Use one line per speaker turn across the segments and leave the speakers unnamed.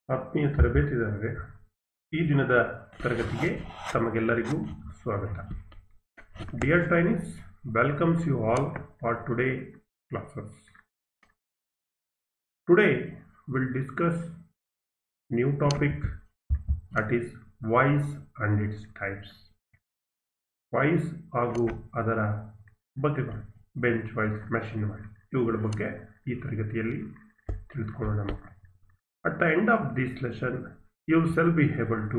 ಆತ್ಮೀಯ ತರಬೇತಿದಾರರೇ, ಈ ದಿನದ ತರಗತಿಗೆ ತಮಗೆಲ್ಲರಿಗೂ ಸ್ವಾಗತ. Dear trainees, welcomes you all for today classes. Today we'll discuss new topic, that is voice and its types. Voice ಹಾಗೂ ಅದರ ಬಗೆಗಳು, ಬೆಂಚ್ ವಾಯ್ಸ್, ಮೆಷಿನ್ ವಾಯ್ಸ್, ಇವುಗಳ ಬಗ್ಗೆ ಈ ತರಗತಿಯಲ್ಲಿ ತಿಳಿದುಕೊಳ್ಳೋಣ. At the end of this lesson, you shall be able to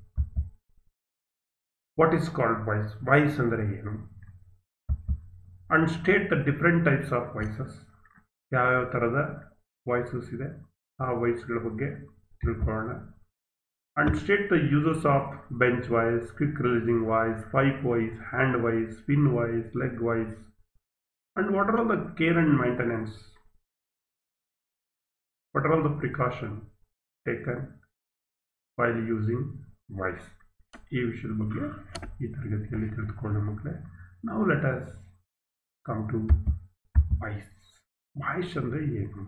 what is called voice. Voice ಅಂದರೆ ಏನು, and state the different types of voices. ಯಾವ್ಯಾವ ಥರದ ವಾಯ್ಸಸ್ ಇದೆ ಆ ವಾಯ್ಸ್ಗಳ ಬಗ್ಗೆ ತಿಳ್ಕೊಳ್ಳೋಣ. And state the uses of bench voice, quick releasing voice, pipe voice, hand voice, spin voice, leg voice, and what are all the care and maintenance. What are all the precautions taken while using voice? ಈ ವಿಷಯದ ಬಗ್ಗೆ ಈ ತರಗತಿಯಲ್ಲಿ ತಿಳಿದುಕೊಳ್ಳೋಣ ಮಕ್ಕಳೇ. Now let us come to voice. Voice ಅಂದರೆ ಏನು?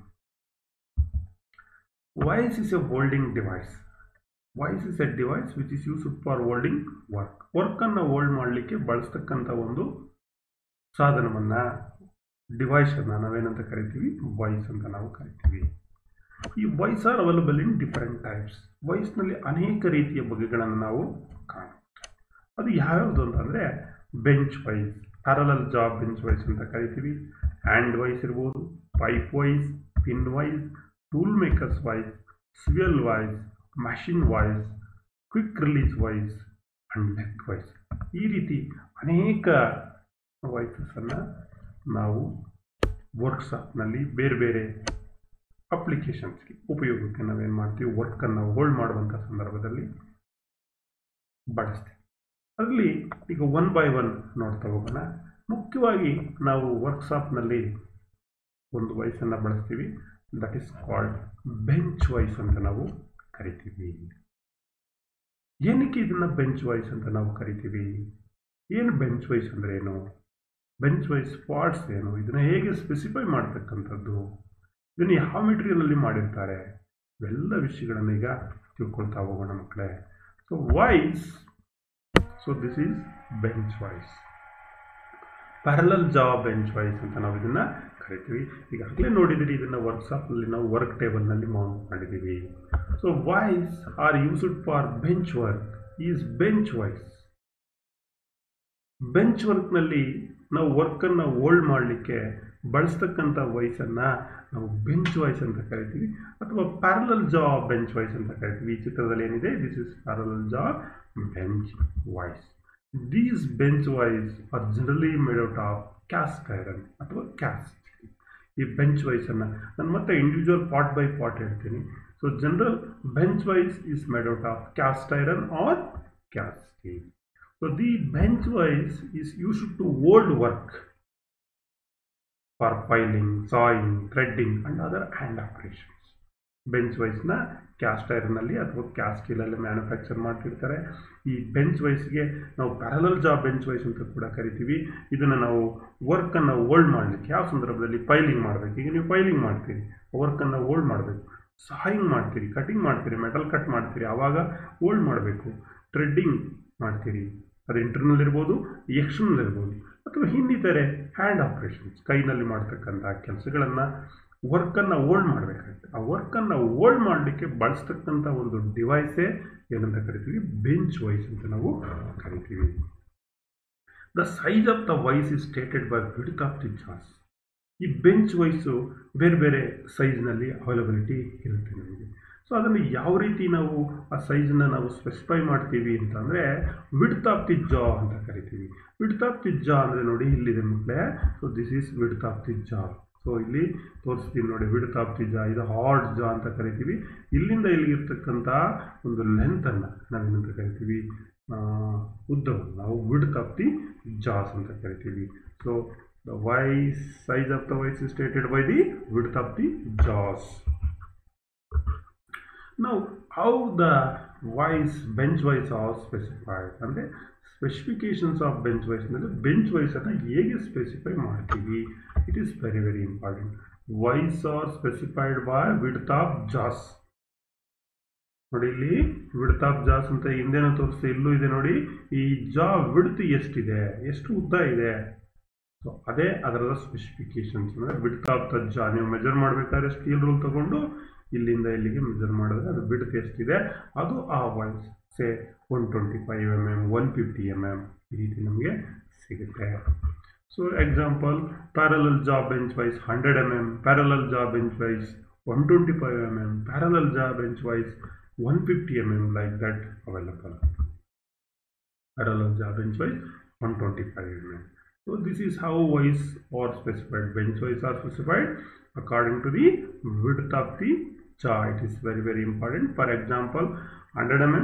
Voice is a holding device. Voice is a device which is used for holding work. ವರ್ಕನ್ನು ಹೋಲ್ಡ್ ಮಾಡಲಿಕ್ಕೆ ಬಳಸ್ತಕ್ಕಂಥ ಒಂದು ಸಾಧನವನ್ನು, ಡಿವೈಸನ್ನು ನಾವೇನಂತ ಕರಿತೀವಿ? ವಾಯ್ಸ್ ಅಂತ ನಾವು ಕರಿತೀವಿ. ಈ vice are available in different types. ವಾಯ್ಸ್ನಲ್ಲಿ ಅನೇಕ ರೀತಿಯ ಬಗೆಗಳನ್ನು ನಾವು ಕಾಣುತ್ತೆ. ಅದು ಯಾವ್ಯಾವುದು ಅಂತಂದರೆ bench vice, parallel job bench vice ಅಂತ ಕರಿತೀವಿ. ಹ್ಯಾಂಡ್ ವಾಯ್ಸ್ ಇರ್ಬೋದು, pipe vice, pin vice, tool makers vice, swivel vice, machine vice, quick release vice and leg vice. ಈ ರೀತಿ ಅನೇಕ ವಾಯ್ಸಸ್ಸನ್ನು ನಾವು ವರ್ಕ್ಶಾಪ್ನಲ್ಲಿ ಬೇರೆ ಬೇರೆ ಅಪ್ಲಿಕೇಶನ್ಸ್ಗೆ ಉಪಯೋಗಕ್ಕೆ ನಾವೇನು ಮಾಡ್ತೀವಿ, ವರ್ಕನ್ನು ಹೋಲ್ಡ್ ಮಾಡುವಂಥ ಸಂದರ್ಭದಲ್ಲಿ ಬಳಸ್ತೀವಿ. ಅದರಲ್ಲಿ ಈಗ ಒನ್ ಬೈ ಒನ್ ನೋಡ್ತಾ ಹೋಗೋಣ. ಮುಖ್ಯವಾಗಿ ನಾವು ವರ್ಕ್ಶಾಪ್ನಲ್ಲಿ ಒಂದು ವಾಯ್ಸನ್ನು ಬಳಸ್ತೀವಿ, that is called bench vice ಅಂತ ನಾವು ಕರಿತೀವಿ. ಏನಕ್ಕೆ ಇದನ್ನು ಬೆಂಚ್ ವಾಯ್ಸ್ ಅಂತ ನಾವು ಕರಿತೀವಿ? ಏನು ಬೆಂಚ್ ವಾಯ್ಸ್ ಅಂದರೆ ಏನು? ಬೆಂಚ್ ವಾಯ್ಸ್ ಪಾರ್ಟ್ಸ್ ಏನು? ಇದನ್ನು ಹೇಗೆ ಸ್ಪೆಸಿಫೈ ಮಾಡ್ತಕ್ಕಂಥದ್ದು? ಇದನ್ನು ಯಾವ ಮೆಟೀರಿಯಲಲ್ಲಿ ಮಾಡಿರ್ತಾರೆ? ಇವೆಲ್ಲ ವಿಷಯಗಳನ್ನು ಈಗ ತಿಳ್ಕೊಳ್ತಾ ಹೋಗೋಣ ಮಕ್ಕಳೇ. So vice, so this is bench vice. Parallel job bench vice ಅಂತ ನಾವು ಇದನ್ನು ಕರಿತೀವಿ. ಈಗಾಗಲೇ ನೋಡಿದಿರಿ, ಇದನ್ನು ವರ್ಕ್ಶಾಪ್ನಲ್ಲಿ ನಾವು ವರ್ಕ್ ಟೇಬಲ್ನಲ್ಲಿ ಮೌಂಟ್ ಮಾಡಿದ್ದೀವಿ. So vice are used for bench work is bench vice. Bench ವರ್ಕ್ನಲ್ಲಿ ನಾವು ವರ್ಕನ್ನು ಹೋಲ್ಡ್ ಮಾಡಲಿಕ್ಕೆ ಬಳಸ್ತಕ್ಕಂಥ ವಾಯ್ಸನ್ನು ನಾವು ಬೆಂಚ್ ವಾಯ್ಸ್ ಅಂತ ಕರಿತೀವಿ, ಅಥವಾ ಪ್ಯಾರಲಲ್ ಜಾಬ್ ಬೆಂಚ್ ವಾಯ್ಸ್ ಅಂತ ಕರಿತೀವಿ. ಈ ಚಿತ್ರದಲ್ಲಿ ಏನಿದೆ, this is parallel job bench vice. These bench vice are generally made out of cast iron ಅಥವಾ ಕ್ಯಾಸ್ಟ್. ಈ ಬೆಂಚ್ ವಾಯ್ಸನ್ನು ನಾನು ಮತ್ತೆ ಇಂಡಿವಿಜುವಲ್ ಪಾರ್ಟ್ ಬೈ ಪಾರ್ಟ್ ಹೇಳ್ತೀನಿ. So general bench vice is made out of cast iron or cast steel. So the bench voice is used to hold work for filing, sawing, threading and other hand operations. Bench ವಾಯ್ಸ್ನ cast ಐರನ್ನಲ್ಲಿ ಅಥವಾ cast ಸ್ಟೀಲಲ್ಲಿ manufacture ಮಾಡ್ತಿರ್ತಾರೆ. ಈ bench ವಾಯ್ಸ್ಗೆ ನಾವು parallel job bench vice ಅಂತ ಕೂಡ ಕರಿತೀವಿ. ಇದನ್ನು ನಾವು ವರ್ಕನ್ನು ಹೋಲ್ಡ್ ಮಾಡಲಿಕ್ಕೆ ಯಾವ ಸಂದರ್ಭದಲ್ಲಿ ಫೈಲಿಂಗ್ ಮಾಡಬೇಕು, ಈಗ ನೀವು ಫೈಲಿಂಗ್ ಮಾಡ್ತೀರಿ, ವರ್ಕನ್ನು ಹೋಲ್ಡ್ ಮಾಡಬೇಕು. ಸಾಯಿಂಗ್ ಮಾಡ್ತೀರಿ, ಕಟಿಂಗ್ ಮಾಡ್ತೀರಿ, ಮೆಟಲ್ ಕಟ್ ಮಾಡ್ತೀರಿ, ಆವಾಗ ಹೋಲ್ಡ್ ಮಾಡಬೇಕು. ಥ್ರೆಡ್ಡಿಂಗ್ ಮಾಡ್ತೀರಿ, ಅದು ಇಂಟರ್ನಲ್ ಇರ್ಬೋದು, ಎಕ್ಸ್ಟರ್ನಲ್ ಇರ್ಬೋದು, ಅಥವಾ ಇನ್ನಿತರೆ ಹ್ಯಾಂಡ್ ಆಪ್ರೇಷನ್ಸ್, ಕೈನಲ್ಲಿ ಮಾಡ್ತಕ್ಕಂಥ ಕೆಲಸಗಳನ್ನು, ವರ್ಕನ್ನು ಹೋಲ್ಡ್ ಮಾಡಬೇಕಾಗುತ್ತೆ. ಆ ವರ್ಕನ್ನು ಹೋಲ್ಡ್ ಮಾಡಲಿಕ್ಕೆ ಬಳಸ್ತಕ್ಕಂಥ ಒಂದು ಡಿವೈಸೇ ಏನಂತ ಕರಿತೀವಿ? ಬೆಂಚ್ ವಾಯ್ಸ್ ಅಂತ ನಾವು ಕರಿತೀವಿ. The size of the vice is stated by width of the jaws. ಈ ಬೆಂಚ್ ವಾಯ್ಸು ಬೇರೆ ಬೇರೆ ಸೈಜ್ನಲ್ಲಿ ಅವೈಲಬಿಲಿಟಿ ಇರುತ್ತೆ ನಮಗೆ. ಸೊ ಅದನ್ನು ಯಾವ ರೀತಿ ನಾವು ಆ ಸೈಜನ್ನು ನಾವು ಸ್ಪೆಸಿಫೈ ಮಾಡ್ತೀವಿ ಅಂತಂದರೆ ವಿಡ್ತ್ ಆಫ್ ದಿ ಜಾ ಅಂತ ಕರಿತೀವಿ. ವಿಡ್ತ್ ಆಫ್ ದಿ ಜಾ ಅಂದರೆ ನೋಡಿ ಇಲ್ಲಿದೆ ಮಕ್ಕಳೇ. So this is width of the jaw. So ಇಲ್ಲಿ ತೋರಿಸ್ತೀವಿ ನೋಡಿ, ವಿಡ್ತ್ ಆಫ್ ದಿ ಜಾ, ಇದು ಹಾರ್ಡ್ ಜಾ ಅಂತ ಕರಿತೀವಿ. ಇಲ್ಲಿಂದ ಇಲ್ಲಿರ್ತಕ್ಕಂಥ ಒಂದು ಲೆಂತನ್ನು ನಾವೇನಂತ ಕರಿತೀವಿ? ಉದ್ದವನ್ನು ನಾವು ವಿಡ್ತ್ ಆಫ್ ದಿ ಜಾಸ್ ಅಂತ ಕರಿತೀವಿ. So the vice size of the vice is stated by the width of the jaws. Now, how the voice, bench voice are specified? ಅಂದರೆ ಸ್ಪೆಸಿಫಿಕೇಶನ್ಸ್ ಆಫ್ ಬೆಂಚ್ ವಾಯ್ಸ್ನಲ್ಲಿ ಬೆಂಚ್ ವಾಯ್ಸನ್ನು ಹೇಗೆ specify ಮಾಡ್ತೀವಿ? It is very very important. Voice are specified by width of jaws. ನೋಡಿ ಇಲ್ಲಿ width of ಜಾಸ್ ಅಂತ ಹಿಂದೆನೂ ತೋರಿಸ್ತಾ ಇಲ್ಲೂ ಇದೆ ನೋಡಿ. ಈ ಜಾ ವಿಡ್ತ್ ಎಷ್ಟಿದೆ, ಎಷ್ಟು ಉದ್ದ ಇದೆ, ಸೊ ಅದೇ ಅದರ ಸ್ಪೆಸಿಫಿಕೇಶನ್ಸ್. ಅಂದರೆ ವಿಡ್ತ್ ಆಫ್ ದ ಜಾ ನೀವು ಮೆಜರ್ ಮಾಡಬೇಕಾದ್ರೆ ಸ್ಟೀಲ್ ರೂಲ್ ತಗೊಂಡು ಇಲ್ಲಿಂದ ಇಲ್ಲಿಗೆ ಮೆಜರ್ ಮಾಡಿದ್ರೆ ಅದು ವಿಡ್ತ್ ಎಷ್ಟಿದೆ ಅದು ಆ ವಾಯ್ಸ್ ಸೇ 125 mm 150 mm ಈ ರೀತಿ ನಮಗೆ ಸಿಗುತ್ತೆ. So example parallel jaw bench vice 100 mm, parallel jaw bench vice 125 mm, parallel jaw bench vice 150 mm like that available. Parallel jaw bench wise 125 mm. So this is how wise are specified. Bench wise are specified according to the width of the jaw. It is very very important. For example, 100 mm,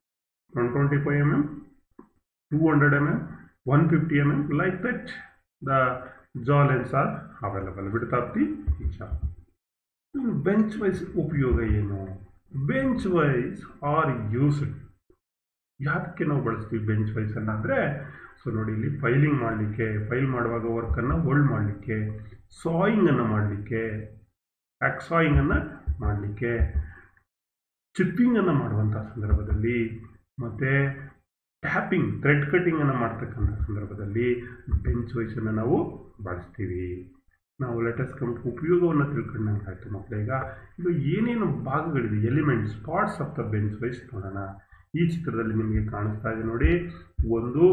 125 mm, 200 mm, 150 mm like that. The jaw lengths are available. Width of the jaw. Bench wise ಉಪಯೋಗ ಏನು? Bench vice are used. ಯಾಕೆ ನಾವು ಬಳಸ್ತೀವಿ bench wise ಅನ್ನ ಅಂದರೆ, so ನೋಡಿ ಇಲ್ಲಿ filing ಮಾಡಲಿಕ್ಕೆ, ಫೈಲ್ ಮಾಡುವಾಗ ವರ್ಕನ್ನು ಹೋಲ್ಡ್ ಮಾಡಲಿಕ್ಕೆ, ಸಾಯಿಂಗನ್ನು ಮಾಡಲಿಕ್ಕೆ, ಸಾಯಿಂಗನ್ನು ಮಾಡಲಿಕ್ಕೆ, ಚಿಪ್ಪಿಂಗನ್ನು ಮಾಡುವಂಥ ಸಂದರ್ಭದಲ್ಲಿ, ಮತ್ತು ಟ್ಯಾಪಿಂಗ್ ಥ್ರೆಡ್ ಕಟ್ಟಿಂಗನ್ನು ಮಾಡ್ತಕ್ಕಂಥ ಸಂದರ್ಭದಲ್ಲಿ ಬೆಂಚ್ ವೈಸನ್ನು ನಾವು ಬಳಸ್ತೀವಿ. ನಾವು ಲೇಟೆಸ್ಟ್ ಉಪಯೋಗವನ್ನು ತಿಳ್ಕೊಂಡಂಗೆ ಆಯಿತು ಮಕ್ಕಳೇ. ಈಗ ಏನೇನು ಭಾಗಗಳಿದೆ, elements, parts of the bench vice ನೋಡೋಣ. ಈ ಚಿತ್ರದಲ್ಲಿ ನಿಮಗೆ ಕಾಣಿಸ್ತಾ ಇದೆ ನೋಡಿ, ಒಂದು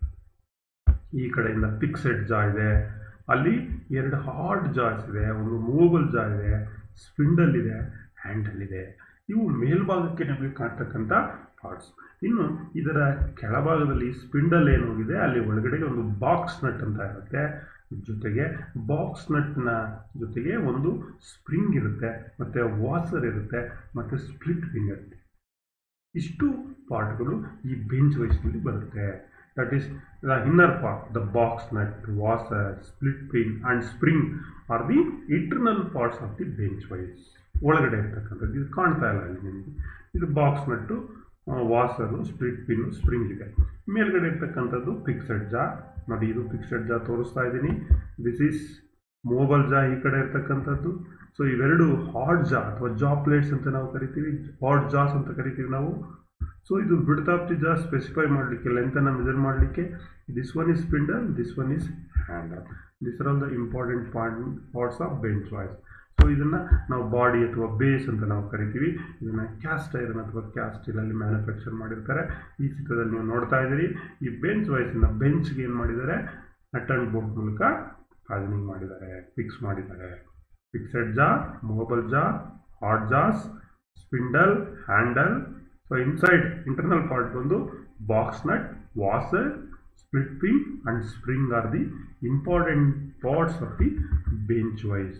ಈ ಕಡೆಯಿಂದ ಫಿಕ್ಸೆಡ್ ಜಾ ಇದೆ, ಅಲ್ಲಿ ಎರಡು ಹಾರ್ಡ್ ಜಾಸ್ ಇದೆ, ಒಂದು ಮೂವಬಲ್ ಜಾ ಇದೆ, ಸ್ಪಿಂಡಲ್ ಇದೆ, ಹ್ಯಾಂಡಲ್ ಇದೆ. ಇವು ಮೇಲ್ಭಾಗಕ್ಕೆ ನಿಮಗೆ ಕಾಣ್ತಕ್ಕಂಥ ಪಾರ್ಟ್ಸ್. ಇನ್ನು ಇದರ ಕೆಳಭಾಗದಲ್ಲಿ ಸ್ಪಿಂಡಲ್ ಏನೋಗಿದೆ, ಅಲ್ಲಿ ಒಳಗಡೆ ಒಂದು ಬಾಕ್ಸ್ ನಟ್ ಅಂತ ಇರುತ್ತೆ, ಜೊತೆಗೆ ಬಾಕ್ಸ್ ನಟ್ನ ಜೊತೆಗೆ ಒಂದು ಸ್ಪ್ರಿಂಗ್ ಇರುತ್ತೆ, ಮತ್ತು ವಾಸರ್ ಇರುತ್ತೆ, ಮತ್ತು ಸ್ಪ್ಲಿಟ್ ಪಿನ್ ಇರುತ್ತೆ. ಇಷ್ಟು ಪಾರ್ಟ್ಗಳು ಈ ಬೆಂಚ್ ವೈಸ್ನಲ್ಲಿ ಬರುತ್ತೆ. That is the inner part, the box nut, washer, split pin and spring are the internal parts of the bench vice. ಒಳಗಡೆ ಇರ್ತಕ್ಕಂಥದ್ದು ಇದು ಕಾಣ್ತಾ ಇಲ್ಲ ಅಲ್ಲಿ ನಿಮಗೆ. ಇದು box nut, washer, split pin, spring ಇದೆ. ಮೇಲ್ಗಡೆ ಇರ್ತಕ್ಕಂಥದ್ದು ಫಿಕ್ಸೆಡ್ ಜಾ. ನೋಡಿ ಇದು ಫಿಕ್ಸೆಡ್ ಜಾ ತೋರಿಸ್ತಾ ಇದ್ದೀನಿ. ದಿಸ್ ಈಸ್ ಮೂವಬಲ್ ಜಾ ಈ ಕಡೆ ಇರ್ತಕ್ಕಂಥದ್ದು. ಸೊ ಇವೆರಡು ಹಾರ್ಡ್ ಜಾ ಅಥವಾ ಜಾ ಪ್ಲೇಟ್ಸ್ ಅಂತ ನಾವು ಕರಿತೀವಿ, ಹಾರ್ಡ್ ಜಾಸ್ ಅಂತ ಕರಿತೀವಿ ನಾವು. ಸೊ ಇದು width of the jaw specify ಮಾಡಲಿಕ್ಕೆ, ಲೆಂತನ್ನು ಮೆಜರ್ ಮಾಡಲಿಕ್ಕೆ, this one is spindle, this one is handle. This are all the important parts of bench vice. So ಇದನ್ನು ನಾವು ಬಾಡಿ ಅಥವಾ ಬೇಸ್ ಅಂತ ನಾವು ಕರಿತೀವಿ. ಇದನ್ನು ಕ್ಯಾಸ್ಟ್ ಐರನ್ ಅಥವಾ ಕ್ಯಾಸ್ಟ್ ಸ್ಟೀಲಲ್ಲಿ ಮ್ಯಾನುಫ್ಯಾಕ್ಚರ್ ಮಾಡಿರ್ತಾರೆ. ಈ ಚಿತ್ರದಲ್ಲಿ ನೀವು ನೋಡ್ತಾ ಇದ್ದೀರಿ. ಈ ಬೆಂಚ್ ವೈಸನ್ನು ಬೆಂಚ್ಗೆ ಏನು ಮಾಡಿದ್ದಾರೆ, ನಟ್ ಆ್ಯಂಡ್ ಬೋಲ್ಟ್ ಮೂಲಕ ಫಾರ್ಮಿಂಗ್ ಮಾಡಿದ್ದಾರೆ, ಫಿಕ್ಸ್ ಮಾಡಿದ್ದಾರೆ. Fixed jaw, movable jaw, hard jaws, spindle, handle. So inside internal part ಬಂದು box nut, washer, split pin and spring are the important parts of the bench vice.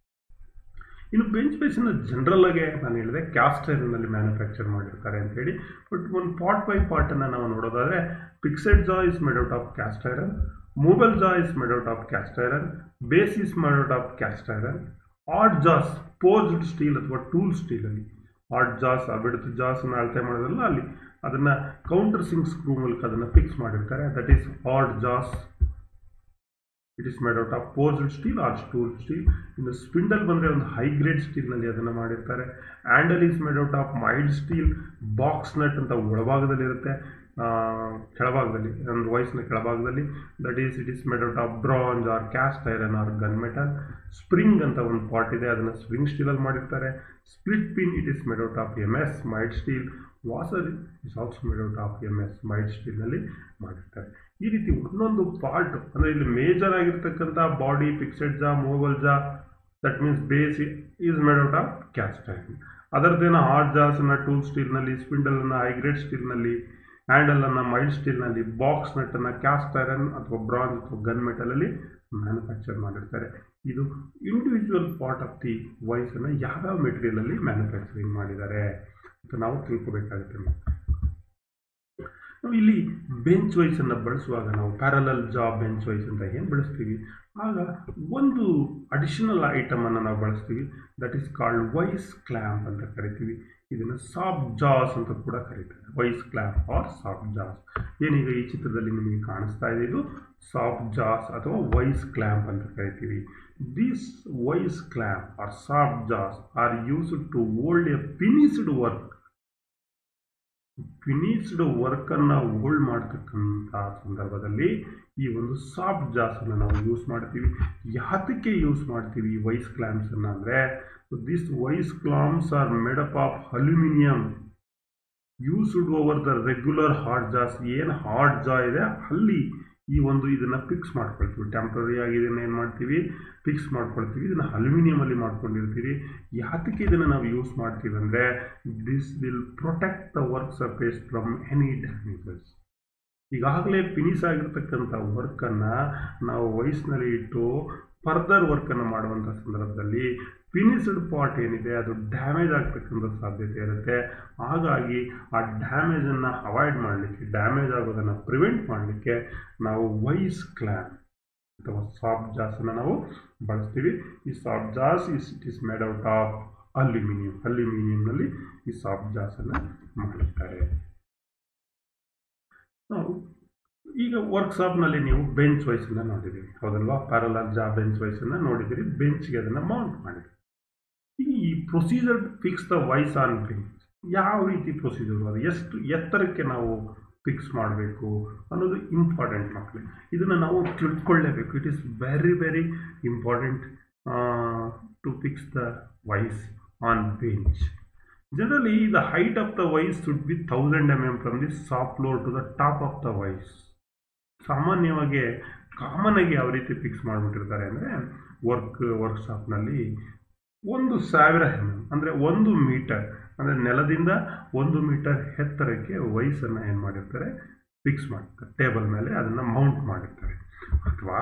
ಇನ್ನು bench ವೈಸನ್ನು general ಆಗಿ ನಾನು ಹೇಳಿದೆ caste ಐರನ್ನಲ್ಲಿ manufacture ಮಾಡಿರ್ತಾರೆ ಅಂತೇಳಿ. But ಒಂದು part by ಪಾರ್ಟನ್ನು ನಾವು ನೋಡೋದಾದರೆ, fixed jaw is made out of cast iron, movable jaw is made out of cast iron, base is made out of cast iron, hard jaws forged steel ಅಥವಾ tool ಸ್ಟೀಲಲ್ಲಿ, hard jaws ಬಿಡ್ತು ಜಾಸನ್ನು ಅಳತೆ ಮಾಡೋದಲ್ಲ ಅಲ್ಲಿ ಅದನ್ನು counter sync screw ಮೂಲಕ ಅದನ್ನು fix ಮಾಡಿರ್ತಾರೆ. That is hard jaws. It is made out of forged steel or tool steel. ಇನ್ನು ಸ್ಪಿಂಡಲ್ ಬಂದರೆ ಒಂದು ಹೈ ಗ್ರೇಡ್ ಸ್ಟೀಲ್ನಲ್ಲಿ ಅದನ್ನು ಮಾಡಿರ್ತಾರೆ. Handle is made out of mild steel. Box nut ಅಂತ ಒಳಭಾಗದಲ್ಲಿರುತ್ತೆ, ಕೆಳಭಾಗದಲ್ಲಿ ಒಂದು ವೈಸ್ನ ಕೆಳಭಾಗದಲ್ಲಿ. That is it is made out of bronze or cast iron or gun metal. Spring ಅಂತ ಒಂದು ಪಾರ್ಟ್ ಇದೆ, ಅದನ್ನು ಸ್ಪ್ರಿಂಗ್ ಸ್ಟೀಲಲ್ಲಿ ಮಾಡಿರ್ತಾರೆ. Split pin it is made out of MS mild steel. Washer is also made out of MS mild ಸ್ಟೀಲ್ನಲ್ಲಿ ಮಾಡಿರ್ತಾರೆ. ಈ ರೀತಿ ಒಂದೊಂದು ಪಾರ್ಟ್ ಅಂದರೆ ಇಲ್ಲಿ ಮೇಜರ್ ಆಗಿರ್ತಕ್ಕಂಥ body, fixed jaw, movable jaw, that means base is made out of cast iron. ಅದರದ್ದೇನೋ hard ಜಾಸನ್ನು ಟೂಲ್ ಸ್ಟೀಲ್ನಲ್ಲಿ, ಸ್ಪಿಂಡಲನ್ನು ಹೈ ಗ್ರೇಡ್ ಸ್ಟೀಲ್ನಲ್ಲಿ, ಹ್ಯಾಂಡಲನ್ನು ಮೈಲ್ಡ್ ಸ್ಟೀಲ್ನಲ್ಲಿ, ಬಾಕ್ಸ್ ನಟ್ಟನ್ನು ಕ್ಯಾಸ್ಟ್ ಐರನ್ ಅಥವಾ ಬ್ರಾಂಜ್ ಅಥವಾ ಗನ್ ಮೆಟಲಲ್ಲಿ ಮ್ಯಾನುಫ್ಯಾಕ್ಚರ್ ಮಾಡಿರ್ತಾರೆ. ಇದು ಇಂಡಿವಿಜುವಲ್ ಪಾರ್ಟ್ ಆಫ್ ದಿ ವೈಸನ್ನು ಯಾವ್ಯಾವ ಮೆಟೀರಿಯಲಲ್ಲಿ ಮ್ಯಾನುಫ್ಯಾಕ್ಚರಿಂಗ್ ಮಾಡಿದ್ದಾರೆ ಅಂತ ನಾವು ತಿಳ್ಕೊಬೇಕಾಗುತ್ತೆ. ನಾವು ಇಲ್ಲಿ ಬೆಂಚ್ ವೈಸನ್ನು ಬಳಸುವಾಗ ನಾವು ಪ್ಯಾರಲಲ್ ಜಾ ಬೆಂಚ್ ವೈಸ್ ಅಂತ ಏನು ಬಳಸ್ತೀವಿ, ಆಗ ಒಂದು ಅಡಿಷನಲ್ ಐಟಮನ್ನು ನಾವು ಬಳಸ್ತೀವಿ. That is called vice clamp ಅಂತ ಕರಿತೀವಿ. ಇದನ್ನು ಸಾಫ್ಟ್ ಜಾಸ್ ಅಂತ ಕೂಡ ಕರೀತಾರೆ. ವೈಸ್ ಕ್ಲ್ಯಾಂಪ್ ಆರ್ ಸಾಫ್ಟ್ ಜಾಸ್. ಏನೀಗ ಈ ಚಿತ್ರದಲ್ಲಿ ನಿಮಗೆ ಕಾಣಿಸ್ತಾ ಇದೆ, ಇದು ಸಾಫ್ಟ್ ಜಾಸ್ ಅಥವಾ ವೈಸ್ ಕ್ಲ್ಯಾಂಪ್ ಅಂತ ಕರಿತೀವಿ. These wise clamp or soft jaws are used to hold a finished work finished ವರ್ಕನ್ನು ಹೋಲ್ಡ್ ಮಾಡ್ತಕ್ಕಂಥ ಸಂದರ್ಭದಲ್ಲಿ ಈ ಒಂದು ಸಾಫ್ಟ್ ಜಾಸನ್ನು ನಾವು ಯೂಸ್ ಮಾಡ್ತೀವಿ. ಯಾತಕ್ಕೆ ಯೂಸ್ ಮಾಡ್ತೀವಿ ಈ ವೈಸ್ ಕ್ಲಾಂಪ್ಸನ್ನು ಅಂದರೆ, this vice clamps are made up of aluminium used over the regular hard jaws. ಏನು ಹಾರ್ಡ್ ಜಾ ಇದೆ ಅಲ್ಲಿ ಈ ಒಂದು ಇದನ್ನು ಫಿಕ್ಸ್ ಮಾಡ್ಕೊಳ್ತೀವಿ. ಟೆಂಪ್ರರಿ ಆಗಿ ಇದನ್ನು ಏನು ಮಾಡ್ತೀವಿ, ಫಿಕ್ಸ್ ಮಾಡ್ಕೊಳ್ತೀವಿ. ಇದನ್ನು ಅಲ್ಯೂಮಿನಿಯಮಲ್ಲಿ ಮಾಡ್ಕೊಂಡಿರ್ತೀವಿ. ಯಾತಕ್ಕೆ ಇದನ್ನು ನಾವು ಯೂಸ್ ಮಾಡ್ತೀವಿ ಅಂದರೆ, this will protect the work surface from any damages. ಈಗಾಗಲೇ ಫಿನಿಶ್ ಆಗಿರ್ತಕ್ಕಂಥ ವರ್ಕನ್ನು ನಾವು ವೈಸ್ನಲ್ಲಿ ಇಟ್ಟು ಫರ್ದರ್ ವರ್ಕನ್ನು ಮಾಡುವಂಥ ಸಂದರ್ಭದಲ್ಲಿ ಫಿನಿಶ್ಡ್ ಪಾರ್ಟ್ ಏನಿದೆ ಅದು ಡ್ಯಾಮೇಜ್ ಆಗ್ತಕ್ಕಂಥ ಸಾಧ್ಯತೆ ಇರುತ್ತೆ. ಹಾಗಾಗಿ ಆ ಡ್ಯಾಮೇಜನ್ನು ಅವಾಯ್ಡ್ ಮಾಡಲಿಕ್ಕೆ, ಡ್ಯಾಮೇಜ್ ಆಗೋದನ್ನು ಪ್ರಿವೆಂಟ್ ಮಾಡಲಿಕ್ಕೆ ನಾವು ವೈಸ್ ಕ್ಲಾಂಪ್ ಅಥವಾ ಸಾಫ್ಟ್ ಜಾಸನ್ನು ನಾವು ಬಳಸ್ತೀವಿ. ಈ soft jaws it is made out of aluminium. ಅಲ್ಯೂಮಿನಿಯಂನಲ್ಲಿ ಈ ಸಾಫ್ಟ್ ಜಾಸನ್ನು ಮಾಡುತ್ತಾರೆ. ನಾವು ಈಗ ವರ್ಕ್ಶಾಪ್ನಲ್ಲಿ ನೀವು ಬೆಂಚ್ ವೈಸನ್ನು ನೋಡಿದ್ದೀರಿ, ಹೌದಲ್ವಾ? ಪ್ಯಾರಲಲ್ ಜಾ ಬೆಂಚ್ ವೈಸನ್ನು ನೋಡಿದ್ದೀರಿ. ಬೆಂಚ್ಗೆ ಅದನ್ನು ಮೌಂಟ್ ಮಾಡಿದ್ದೀರಿ. ಈ procedure fix the vice on bench ಯಾವ ರೀತಿ ಪ್ರೊಸೀಜರ್, ಅದು ಎಷ್ಟು ಎತ್ತರಕ್ಕೆ ನಾವು ಫಿಕ್ಸ್ ಮಾಡಬೇಕು ಅನ್ನೋದು ಇಂಪಾರ್ಟೆಂಟ್ ಮಕ್ಕಳೇ. ಇದನ್ನು ನಾವು ತಿಳ್ಕೊಳ್ಳೇಬೇಕು. It is very very important to fix the vice on bench. Generally, the height of the vise should be 1000 mm from the soft floor to the top of the vise. ಸಾಮಾನ್ಯವಾಗಿ common ಆಗಿ ಯಾವ ರೀತಿ fix ಮಾಡಿಬಿಟ್ಟಿರ್ತಾರೆ ಅಂದರೆ, ವರ್ಕ್ಶಾಪ್ನಲ್ಲಿ 1000 mm ಅಂದರೆ 1 metre ಅಂದರೆ ನೆಲದಿಂದ 1 metre ಎತ್ತರಕ್ಕೆ ವೈಸನ್ನು ಏನು ಮಾಡಿರ್ತಾರೆ, ಫಿಕ್ಸ್ ಮಾಡಿರ್ತಾರೆ. ಟೇಬಲ್ ಮೇಲೆ ಅದನ್ನು ಮೌಂಟ್ ಮಾಡಿರ್ತಾರೆ. ಅಥವಾ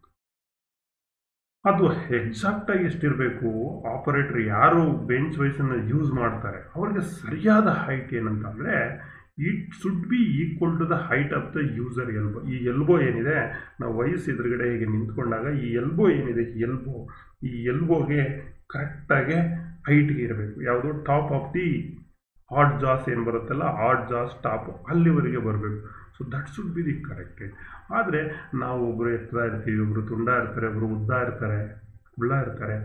ಅದು ಎಕ್ಸಾಕ್ಟಾಗಿ ಎಷ್ಟಿರಬೇಕು, ಆಪರೇಟರ್ ಯಾರು ಬೆಂಚ್ ವೈಸನ್ನು ಯೂಸ್ ಮಾಡ್ತಾರೆ ಅವ್ರಿಗೆ ಸರಿಯಾದ ಹೈಟ್ ಏನಂತ ಅಂದರೆ, it should be equal to the height of the user elbow. ಈ ಎಲ್ಬೋ ಏನಿದೆ, ನಾವು ವೈಸ್ ಎದುರುಗಡೆ ಹೀಗೆ ನಿಂತ್ಕೊಂಡಾಗ ಈ ಎಲ್ಬೋ ಏನಿದೆ, ಈ ಎಲ್ಬೋಗೆ ಕರೆಕ್ಟಾಗಿ ಹೈಟ್ಗೆ ಇರಬೇಕು. ಯಾವುದು top of the hard jaws ಏನು ಬರುತ್ತಲ್ಲ, ಹಾರ್ಡ್ ಜಾಸ್ ಟಾಪ್ ಅಲ್ಲಿವರೆಗೆ ಬರಬೇಕು. So that should be the corrected. ಆದರೆ ನಾವು ಒಬ್ಬರು ಎತ್ತರ ಇರ್ತೀವಿ, ಒಬ್ಬರು ತುಂಡ ಇರ್ತಾರೆ, ಒಬ್ಬರು ಉದ್ದ ಇರ್ತಾರೆ, ಕುಳ್ಳ ಇರ್ತಾರೆ.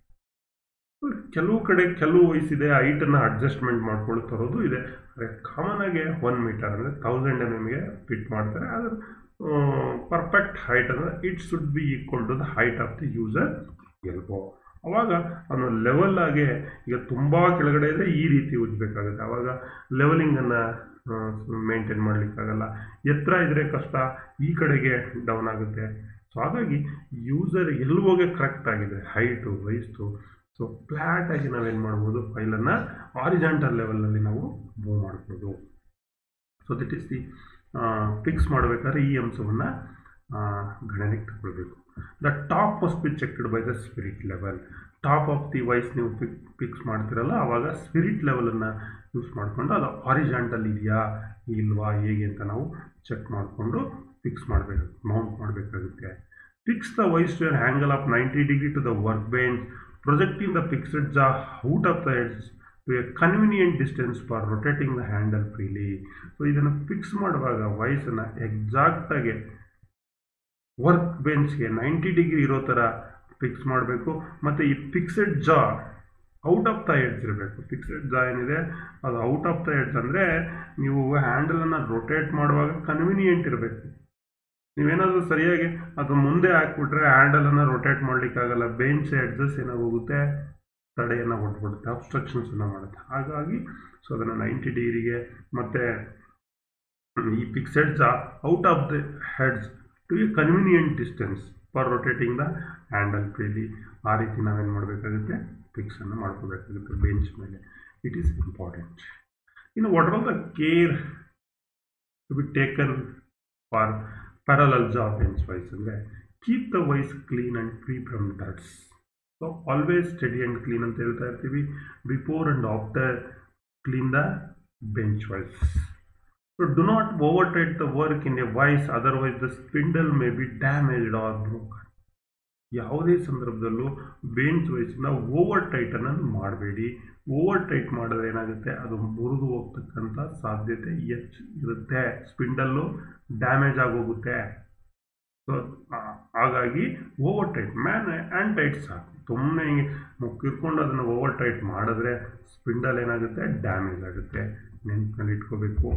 ಕೆಲವು ಕಡೆ ಕೆಲವು ವಯಸ್ಸಿದೆ ಹೈಟನ್ನು ಅಡ್ಜಸ್ಟ್ಮೆಂಟ್ ಮಾಡ್ಕೊಂಡು ತರೋದು ಇದೆ. ಕಾಮನ್ ಆಗಿ 1 ಮೀಟರ್ ಅಂದರೆ 1000 mm ಫಿಟ್ ಮಾಡ್ತಾರೆ. ಅದರ ಪರ್ಫೆಕ್ಟ್ ಹೈಟ್ ಅಂದರೆ it should be equal to the height of the user elbow. ಆವಾಗ ಅವನು ಲೆವೆಲ್ ಆಗಿ, ಈಗ ತುಂಬ ಕೆಳಗಡೆ ಇದ್ದರೆ ಈ ರೀತಿ ಉಜ್ಜಬೇಕಾಗುತ್ತೆ. ಆವಾಗ ಲೆವೆಲಿಂಗನ್ನು ಮೇಂಟೈನ್ ಮಾಡಲಿಕ್ಕಾಗಲ್ಲ. ಎತ್ತರ ಇದ್ದರೆ ಕಷ್ಟ, ಈ ಕಡೆಗೆ ಡೌನ್ ಆಗುತ್ತೆ. ಸೊ ಹಾಗಾಗಿ ಯೂಸರ್ ಎಲ್ಬೋಗೆ ಕರೆಕ್ಟ್ ಆಗಿದೆ ಹೈಟು ವೈಸ್ತು. ಸೊ ಫ್ಲ್ಯಾಟಾಗಿ ನಾವೇನು ಮಾಡ್ಬೋದು, ಫೈಲನ್ನು ಹಾರಿಜಾಂಟಲ್ ಲೆವೆಲಲ್ಲಿ ನಾವು ಮೂವ್ ಮಾಡ್ಬೋದು. So this is the fix ಮಾಡಬೇಕಾದ್ರೆ ಈ ಅಂಶವನ್ನು ಗಣನೆಗೆ ತಗೊಳ್ಬೇಕು. The top must be checked by the spirit level. Top of the vice ನೀವು ಫಿಕ್ಸ್ ಮಾಡ್ತಿರಲ್ಲ, ಆವಾಗ ಸ್ಪಿರಿಟ್ ಲೆವೆಲನ್ನು ಯೂಸ್ ಮಾಡಿಕೊಂಡು ಅದು ಹಾರಿಜಾಂಟಲ್ ಇದೆಯಾ ಇಲ್ವಾ ಹೇಗೆ ಅಂತ ನಾವು ಚೆಕ್ ಮಾಡಿಕೊಂಡು ಫಿಕ್ಸ್ ಮಾಡಬೇಕು, ಮೌಂಟ್ ಮಾಡಬೇಕಾಗುತ್ತೆ. Fix the vice to an angle of 90 degree to the work bench, projecting the fixed jaw out of the edge to a convenient distance for rotating the handle freely. So ಇದನ್ನು fix ಮಾಡುವಾಗ ವೈಸನ್ನು ಎಕ್ಸಾಕ್ಟಾಗಿ work ಬೆಂಚ್ಗೆ 90 degree ಇರೋ ಥರ fix ಮಾಡಬೇಕು. ಮತ್ತು ಈ fixed jaw out of the edge ಇರಬೇಕು. Fixed jaw ಏನಿದೆ ಅದು ಔಟ್ ಆಫ್ ದ ಎಡ್ಜ್ ಅಂದರೆ ನೀವು ಹ್ಯಾಂಡಲನ್ನು ರೊಟೇಟ್ ಮಾಡುವಾಗ ಕನ್ವೀನಿಯೆಂಟ್ ಇರಬೇಕು. ನೀವೇನಾದರೂ ಸರಿಯಾಗಿ ಅದು ಮುಂದೆ ಹಾಕ್ಬಿಟ್ರೆ ಹ್ಯಾಂಡಲನ್ನು ರೊಟೇಟ್ ಮಾಡಲಿಕ್ಕಾಗಲ್ಲ. ಬೆಂಚ್ ಎಡ್ಜಸ್ ಏನಾಗೋಗುತ್ತೆ, ತಡೆಯನ್ನು ಕೊಟ್ಬಿಡುತ್ತೆ, ಅಬ್ಸ್ಟ್ರಕ್ಷನ್ಸನ್ನು ಮಾಡುತ್ತೆ. ಹಾಗಾಗಿ ಸೊ ಅದನ್ನು 90 ಡಿಗ್ರಿಗೆ ಮತ್ತು ಈ fixed jaw out of the heads to a convenient distance for rotating the handle freely. ಆ ರೀತಿ ನಾವೇನು ಮಾಡಬೇಕಾಗುತ್ತೆ, ಫಿಕ್ಸನ್ನು ಮಾಡ್ಕೋಬೇಕಾಗುತ್ತೆ ಬೆಂಚ್ ಮೇಲೆ. It is important. ಇನ್ನು what are the care to be taken for parallel jaw bench vice ಅಂದರೆ, keep the vice clean and free from dust. So always study and clean ಅಂತ ಹೇಳ್ತಾ ಇರ್ತೀವಿ. Before and after clean the bench vice. So do not over-tight the work in a vise, otherwise the spindle may be damaged or broken. ಯಾವುದೇ ಸಂದರ್ಭದಲ್ಲೂ bench ವೈಸನ್ನ over ಟೈಟನ್ನು ಮಾಡಬೇಡಿ. Over tight ಮಾಡಿದ್ರೆ ಏನಾಗುತ್ತೆ, ಅದು ಮುರಿದು ಹೋಗ್ತಕ್ಕಂಥ ಸಾಧ್ಯತೆ ಹೆಚ್ಚು ಇರುತ್ತೆ. ಸ್ಪಿಂಡಲ್ಲು ಡ್ಯಾಮೇಜ್ ಆಗೋಗುತ್ತೆ. ಸೊ ಹಾಗಾಗಿ ಓವರ್ ಟೈಟ್ ಆ್ಯಂಡ್ ಟೈಟ್ ಸಾಕು. ಸುಮ್ಮನೆ ಹಿಂಗೆ ಮುಕ್ಕಿರ್ಕೊಂಡು ಅದನ್ನು ಓವರ್ ಟೈಟ್ ಮಾಡಿದ್ರೆ ಸ್ಪಿಂಡಲ್ ಏನಾಗುತ್ತೆ, ಡ್ಯಾಮೇಜ್ ಆಗುತ್ತೆ. ನೆನಪಿನಲ್ಲಿ ಇಟ್ಕೋಬೇಕು.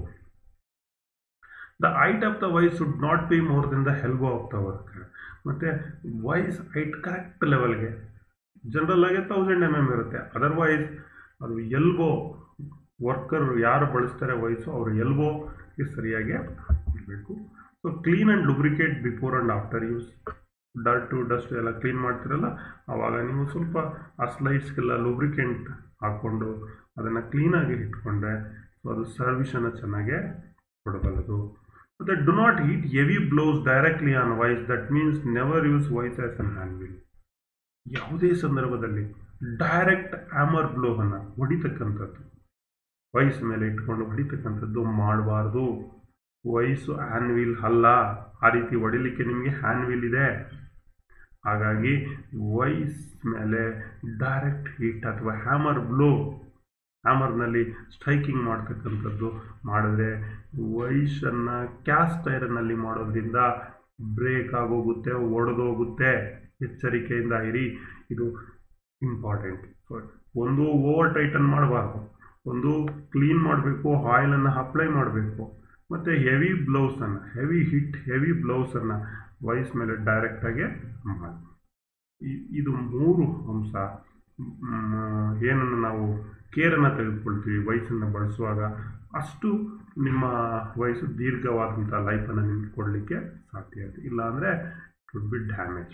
The height of the vice should not be more then the elbow of the worker. ಮತ್ತು ವಾಯ್ಸ್ ಹೈಟ್ ಕರೆಕ್ಟ್ ಲೆವೆಲ್ಗೆ, ಜನರಲ್ ಆಗಿ 1000 mm ಇರುತ್ತೆ. ಅದರ್ವೈಸ್ ಅದು ಎಲ್ಬೋ, ವರ್ಕರ್ ಯಾರು ಬಳಸ್ತಾರೆ ವಾಯ್ಸು ಅವ್ರ ಎಲ್ಬೋಗೆ ಸರಿಯಾಗಿ ಇರಬೇಕು. So clean and lubricate before and after use. Dust ಎಲ್ಲ ಕ್ಲೀನ್ ಮಾಡ್ತಿರಲ್ಲ ಆವಾಗ ನೀವು ಸ್ವಲ್ಪ ಆ ಸ್ಲೈಡ್ಸ್ಗೆಲ್ಲ ಲುಬ್ರಿಕೆಂಟ್ ಹಾಕ್ಕೊಂಡು ಅದನ್ನು ಕ್ಲೀನಾಗಿ ಇಟ್ಕೊಂಡ್ರೆ ಸೊ ಅದು ಸರ್ವಿಸನ್ನು ಚೆನ್ನಾಗೇ ಕೊಡಬಲ್ಲದು. ಮತ್ತು do not hit heavy blows directly on vice. That means never use vice as an hand wheel. ಯಾವುದೇ ಸಂದರ್ಭದಲ್ಲಿ ಡೈರೆಕ್ಟ್ ಹ್ಯಾಮರ್ ಬ್ಲೋವನ್ನು ಹೊಡಿತಕ್ಕಂಥದ್ದು, ವಾಯ್ಸ್ ಮೇಲೆ ಇಟ್ಕೊಂಡು ಹೊಡಿತಕ್ಕಂಥದ್ದು ಮಾಡಬಾರ್ದು. ವಾಯ್ಸು ಹ್ಯಾಂಡ್ ವೀಲ್ ಅಲ್ಲ, ಆ ರೀತಿ ಹೊಡಿಲಿಕ್ಕೆ ನಿಮಗೆ ಹ್ಯಾಂಡ್ ವೀಲ್ ಇದೆ. ಹಾಗಾಗಿ ವಾಯ್ಸ್ ಮೇಲೆ ಡೈರೆಕ್ಟ್ ಹೀಟ್ ಅಥವಾ ಹ್ಯಾಮರ್ ಬ್ಲೋ, ಹ್ಯಾಮರ್ನಲ್ಲಿ ಸ್ಟ್ರೈಕಿಂಗ್ ಮಾಡ್ತಕ್ಕಂಥದ್ದು ಮಾಡಿದ್ರೆ ವಾಯ್ಸನ್ನು ಕ್ಯಾಸ್ಟ್ ಐರನ್ನಲ್ಲಿ ಮಾಡೋದ್ರಿಂದ ಬ್ರೇಕ್ ಆಗೋಗುತ್ತೆ, ಒಡೆದೋಗುತ್ತೆ. ಎಚ್ಚರಿಕೆಯಿಂದ ಇರಿ, ಇದು ಇಂಪಾರ್ಟೆಂಟ್. ಒಂದು ಓವರ್ ಟೈಟನ್ ಮಾಡಬಾರ್ದು, ಒಂದು ಕ್ಲೀನ್ ಮಾಡಬೇಕು, ಆಯಿಲನ್ನು ಅಪ್ಲೈ ಮಾಡಬೇಕು. ಮತ್ತು ಹೆವಿ ಬ್ಲೌಸನ್ನು, ಹೆವಿ ಬ್ಲೌಸನ್ನು ವಾಯ್ಸ್ ಮೇಲೆ ಡೈರೆಕ್ಟಾಗಿ ಮಾಡಿ. ಇದು 3 ಅಂಶ ಏನನ್ನು ನಾವು ಕೇರನ್ನು ತೆಗೆದುಕೊಳ್ತೀವಿ ವಾಯ್ಸನ್ನು ಬಳಸುವಾಗ, ಅಷ್ಟು ನಿಮ್ಮ ವಾಯ್ಸು ದೀರ್ಘವಾದಂಥ ಲೈಫನ್ನು ನಿಮ್ಗೆ ಕೊಡಲಿಕ್ಕೆ ಸಾಧ್ಯ ಇದೆ. ಇಲ್ಲಾಂದರೆ it would be damage.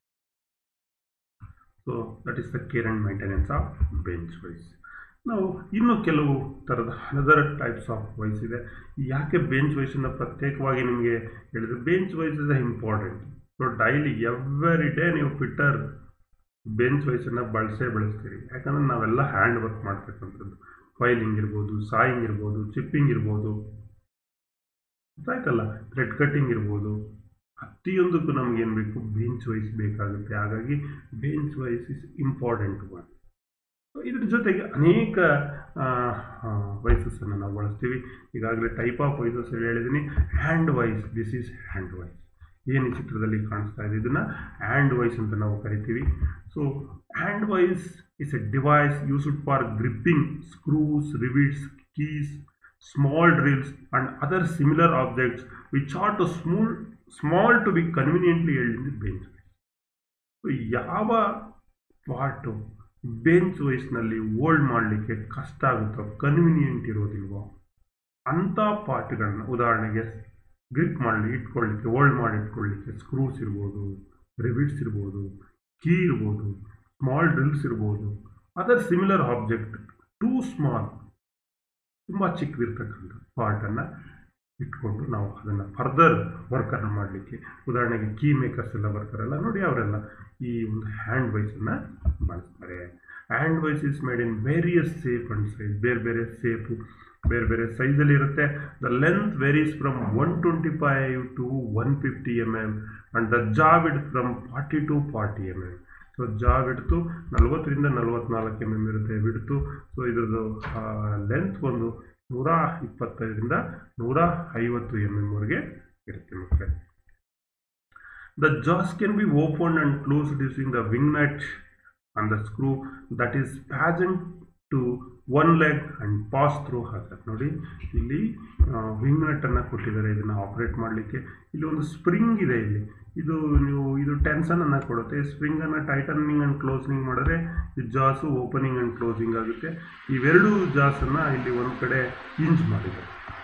So that is the care and maintenance of bench vice. ನಾವು ಇನ್ನೂ ಕೆಲವು ಥರದ ಅನದರ್ ಟೈಪ್ಸ್ ಆಫ್ ವಾಯ್ಸ್ ಇದೆ. ಯಾಕೆ ಬೆಂಚ್ ವಾಯ್ಸನ್ನು ಪ್ರತ್ಯೇಕವಾಗಿ ನಿಮಗೆ ಹೇಳಿದ್ರೆ, bench vice is important. So daily every day ನೀವು ಫಿಟ್ಟರ್ ಬೆಂಚ್ ವಾಯ್ಸನ್ನು ಬಳಸ್ತೀರಿ. ಯಾಕಂದರೆ ನಾವೆಲ್ಲ ಹ್ಯಾಂಡ್ ವರ್ಕ್ ಮಾಡ್ತಕ್ಕಂಥದ್ದು. ಫೈಲಿಂಗ್ ಇರ್ಬೋದು, ಸಾಯಿಂಗ್ ಇರ್ಬೋದು, ಚಿಪ್ಪಿಂಗ್ ಇರ್ಬೋದು, ಗೊತ್ತಾಯ್ತಲ್ಲ, ಥ್ರೆಡ್ ಕಟ್ಟಿಂಗ್ ಇರ್ಬೋದು. ಪ್ರತಿಯೊಂದಕ್ಕೂ ನಮಗೇನು ಬೇಕು, ಬೆಂಚ್ ವಾಯ್ಸ್ ಬೇಕಾಗುತ್ತೆ. ಹಾಗಾಗಿ bench vice is important one. ಇದ್ರ ಜೊತೆಗೆ ಅನೇಕ ವಾಯ್ಸಸ್ಸನ್ನು ನಾವು ಬಳಸ್ತೀವಿ. ಈಗಾಗಲೇ ಟೈಪ್ ಆಫ್ ವಾಯ್ಸಸ್ ಹೇಳಿದ್ದೀನಿ. Hand vice, this is hand vice. ಏನು ಈ ಚಿತ್ರದಲ್ಲಿ ಕಾಣಿಸ್ತಾ ಇದೆ ಇದನ್ನು ಹ್ಯಾಂಡ್ ವಾಯ್ಸ್ ಅಂತ ನಾವು ಕರಿತೀವಿ. So hand vice is a device used for gripping screws, rivets, keys, small drills and other similar objects which are too small to be conveniently held in the bench vice. So ಯಾವ part bench ವಾಯ್ಸ್ನಲ್ಲಿ hold ಮಾಡಲಿಕ್ಕೆ ಕಷ್ಟ ಆಗುತ್ತೋ, convenient ಇರೋದಿಲ್ವೋ ಅಂಥ ಪಾರ್ಟ್ಗಳನ್ನ, ಉದಾಹರಣೆಗೆ grip ಇಟ್ಕೊಳ್ಳಿಕ್ಕೆ, hold ಮಾಡಿ ಇಟ್ಕೊಳ್ಳಿಕ್ಕೆ ಸ್ಕ್ರೂಸ್ ಇರ್ಬೋದು, ರಿವಿಟ್ಸ್ ಇರ್ಬೋದು, ಕೀ ಇರ್ಬೋದು, ಸ್ಮಾಲ್ ಡ್ರಿಲ್ಸ್ ಇರ್ಬೋದು, other similar object too small, ತುಂಬ ಚಿಕ್ಕದಿರ್ತಕ್ಕಂಥ ಪಾರ್ಟನ್ನು ಇಟ್ಕೊಂಡು ನಾವು ಅದನ್ನು ಫರ್ದರ್ ವರ್ಕನ್ನು ಮಾಡಲಿಕ್ಕೆ, ಉದಾಹರಣೆಗೆ ಕೀ ಮೇಕರ್ಸ್ ಎಲ್ಲ ಬರ್ತಾರಲ್ಲ ನೋಡಿ, ಅವರೆಲ್ಲ ಈ ಒಂದು ಹ್ಯಾಂಡ್ ವಾಯ್ಸನ್ನು ಬಳಸ್ತಾರೆ. Hand vice is made in various shape and size. ಬೇರೆ ಬೇರೆ ಶೇಪು, ಬೇರೆ ಬೇರೆ ಸೈಜಲ್ಲಿ ಇರುತ್ತೆ. The length varies from 125 to 150 mm and the jaw width from 40 to 40 mm. So jaw width 40 to 44 mm ಇರುತ್ತೆ ವಿಡ್ತು. ಸೊ ಇದ್ರದ್ದು ಲೆಂತ್ ಒಂದು 125 to 150 mm ವರೆಗೆ ಇರುತ್ತೆ ಮಕ್ಕಳೇ. The jaws can be open and closed using the wing nut and the screw that is fastened to one leg and pass through other. ನೋಡಿ ಇಲ್ಲಿ wing ನಟ್ಟನ್ನು ಕೊಟ್ಟಿದ್ದಾರೆ ಇದನ್ನು ಆಪರೇಟ್ ಮಾಡಲಿಕ್ಕೆ. ಇಲ್ಲಿ ಒಂದು ಸ್ಪ್ರಿಂಗ್ ಇದೆ, ಇದು ಟೆನ್ಷನನ್ನು ಕೊಡುತ್ತೆ. ಸ್ಪ್ರಿಂಗನ್ನು ಟೈಟನಿಂಗ್ ಆ್ಯಂಡ್ ಕ್ಲೋಸಿಂಗ್ ಮಾಡಿದ್ರೆ ಈ ಜಾಸು ಓಪನಿಂಗ್ ಆ್ಯಂಡ್ ಕ್ಲೋಸಿಂಗ್ ಆಗುತ್ತೆ. ಇವೆರಡೂ ಜಾಸನ್ನು ಇಲ್ಲಿ ಒಂದು ಕಡೆ ಹಿಂಜ್ ಮಾಡಿದ್ದಾರೆ.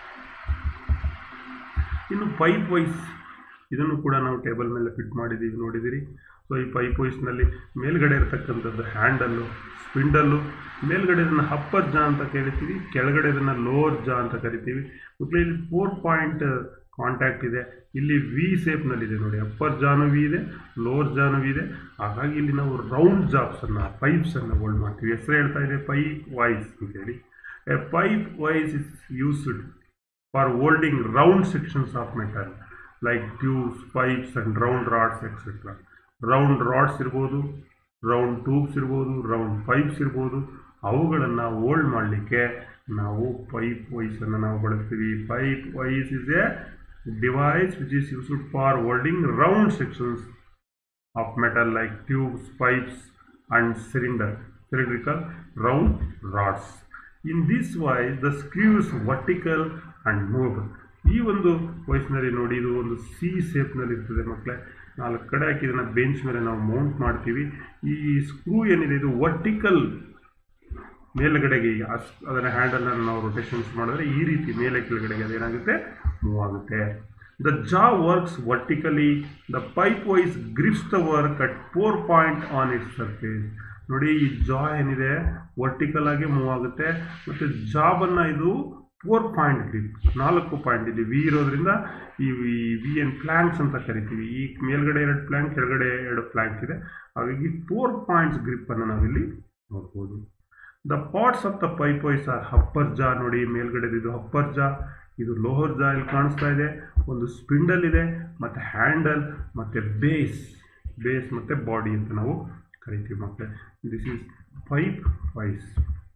ಇನ್ನು ಪೈಪ್ ವೈಸ್, ಇದನ್ನು ಕೂಡ ನಾವು ಟೇಬಲ್ ಮೇಲೆ ಫಿಟ್ ಮಾಡಿದ್ದೀವಿ, ನೋಡಿದ್ದೀರಿ. ಸೊ ಈ ಪೈಪ್ ವಾಯ್ಸ್ನಲ್ಲಿ ಮೇಲ್ಗಡೆ ಇರತಕ್ಕಂಥದ್ದು ಹ್ಯಾಂಡಲ್ಲು, ಸ್ಪಿಂಡಲ್ಲು. ಮೇಲ್ಗಡೆ ಇದನ್ನು ಅಪ್ಪರ್ ಜಾ ಅಂತ ಕರಿತೀವಿ, ಕೆಳಗಡೆ ಇದನ್ನು ಲೋವರ್ ಜಾ ಅಂತ ಕರಿತೀವಿ. ಮತ್ತು ಇಲ್ಲಿ 4 ಪಾಯಿಂಟ್ ಕಾಂಟ್ಯಾಕ್ಟ್ ಇದೆ. ಇಲ್ಲಿ ವಿ ಶೇಪ್ನಲ್ಲಿದೆ ನೋಡಿ, ಅಪ್ಪರ್ ಜಾನು ವಿ ಇದೆ, ಲೋವರ್ ಜಾನು ವಿ ಇದೆ. ಹಾಗಾಗಿ ಇಲ್ಲಿ ನಾವು ರೌಂಡ್ ಜಾಬ್ಸನ್ನು, ಪೈಪ್ಸನ್ನು ಹೋಲ್ಡ್ ಮಾಡ್ತೀವಿ. ಹೆಸರು ಹೇಳ್ತಾ ಇದೆ ಪೈಪ್ ವಾಯ್ಸ್ ಅಂತೇಳಿ. A pipe vice is used for holding round sections of metal like tubes, pipes and round rods etcetera. Round rods ಇರ್ಬೋದು, ರೌಂಡ್ ಟ್ಯೂಬ್ಸ್ ಇರ್ಬೋದು, ರೌಂಡ್ ಪೈಪ್ಸ್ ಇರ್ಬೋದು. ಅವುಗಳನ್ನು ಹೋಲ್ಡ್ ಮಾಡಲಿಕ್ಕೆ ನಾವು ಪೈಪ್ ವಾಯ್ಸನ್ನು ನಾವು ಬಳಸ್ತೀವಿ. Pipe vice is a device which is used for holding round sections of metal like tubes, pipes and cylindrical round rods. In this vice the screws vertical and movable. ಈ ಒಂದು ವಾಯ್ಸ್ನಲ್ಲಿ ನೋಡಿ, ಇದು ಒಂದು ಸಿ ಶೇಪ್ನಲ್ಲಿ ಇರ್ತದೆ ಮಕ್ಕಳೇ. 4 ಕಡೆ ಹಾಕಿ ಇದನ್ನು ಬೆಂಚ್ ಮೇಲೆ ನಾವು ಮೌಂಟ್ ಮಾಡ್ತೀವಿ. ಈ ಸ್ಕ್ರೂ ಏನಿದೆ ಇದು ವರ್ಟಿಕಲ್ ಮೇಲ್ಗಡೆಗೆ ಅದರ ಹ್ಯಾಂಡಲನ್ನು ನಾವು ರೊಟೇಷನ್ಸ್ ಮಾಡಿದ್ರೆ ಈ ರೀತಿ ಮೇಲೆ ಕೆಳಗಡೆಗೆ ಅದೇನಾಗುತ್ತೆ, ಮೂವ್ ಆಗುತ್ತೆ. The jaw works vertically, the pipe vice grips the work at 4 point on its surface. ನೋಡಿ, ಈ ಜಾ ಏನಿದೆ ವರ್ಟಿಕಲ್ ಆಗಿ ಮೂವ್ ಆಗುತ್ತೆ, ಮತ್ತು ಜಾಬನ್ನು ಇದು 4 ಪಾಯಿಂಟ್ ಗ್ರಿಪ್, 4 ಪಾಯಿಂಟ್ ಇದೆ. ವಿ ಇರೋದ್ರಿಂದ ಈ ವಿ ಏನು ಪ್ಲ್ಯಾಂಕ್ಸ್ ಅಂತ ಕರಿತೀವಿ. ಈ ಮೇಲ್ಗಡೆ 2 ಪ್ಲ್ಯಾಂಕ್, ಕೆಳಗಡೆ 2 ಪ್ಲ್ಯಾಂಕ್ ಇದೆ. ಹಾಗಾಗಿ 4 ಪಾಯಿಂಟ್ಸ್ ಗ್ರಿಪ್ಪನ್ನು ನಾವಿಲ್ಲಿ ನೋಡ್ಬೋದು. The parts of the pipe vice are upper jaw. ನೋಡಿ, ಮೇಲ್ಗಡೆದು ಅಪ್ಪರ್ ಜಾ, ಇದು ಲೋವರ್ ಜಾ ಇಲ್ಲಿ ಕಾಣಿಸ್ತಾ ಇದೆ. ಒಂದು ಸ್ಪಿಂಡಲ್ ಇದೆ, ಮತ್ತು ಹ್ಯಾಂಡಲ್, ಮತ್ತು ಬೇಸ್ ಮತ್ತು ಬಾಡಿ ಅಂತ ನಾವು ಕರಿತೀವಿ ಮಕ್ಕಳೇ. This is pipe vice.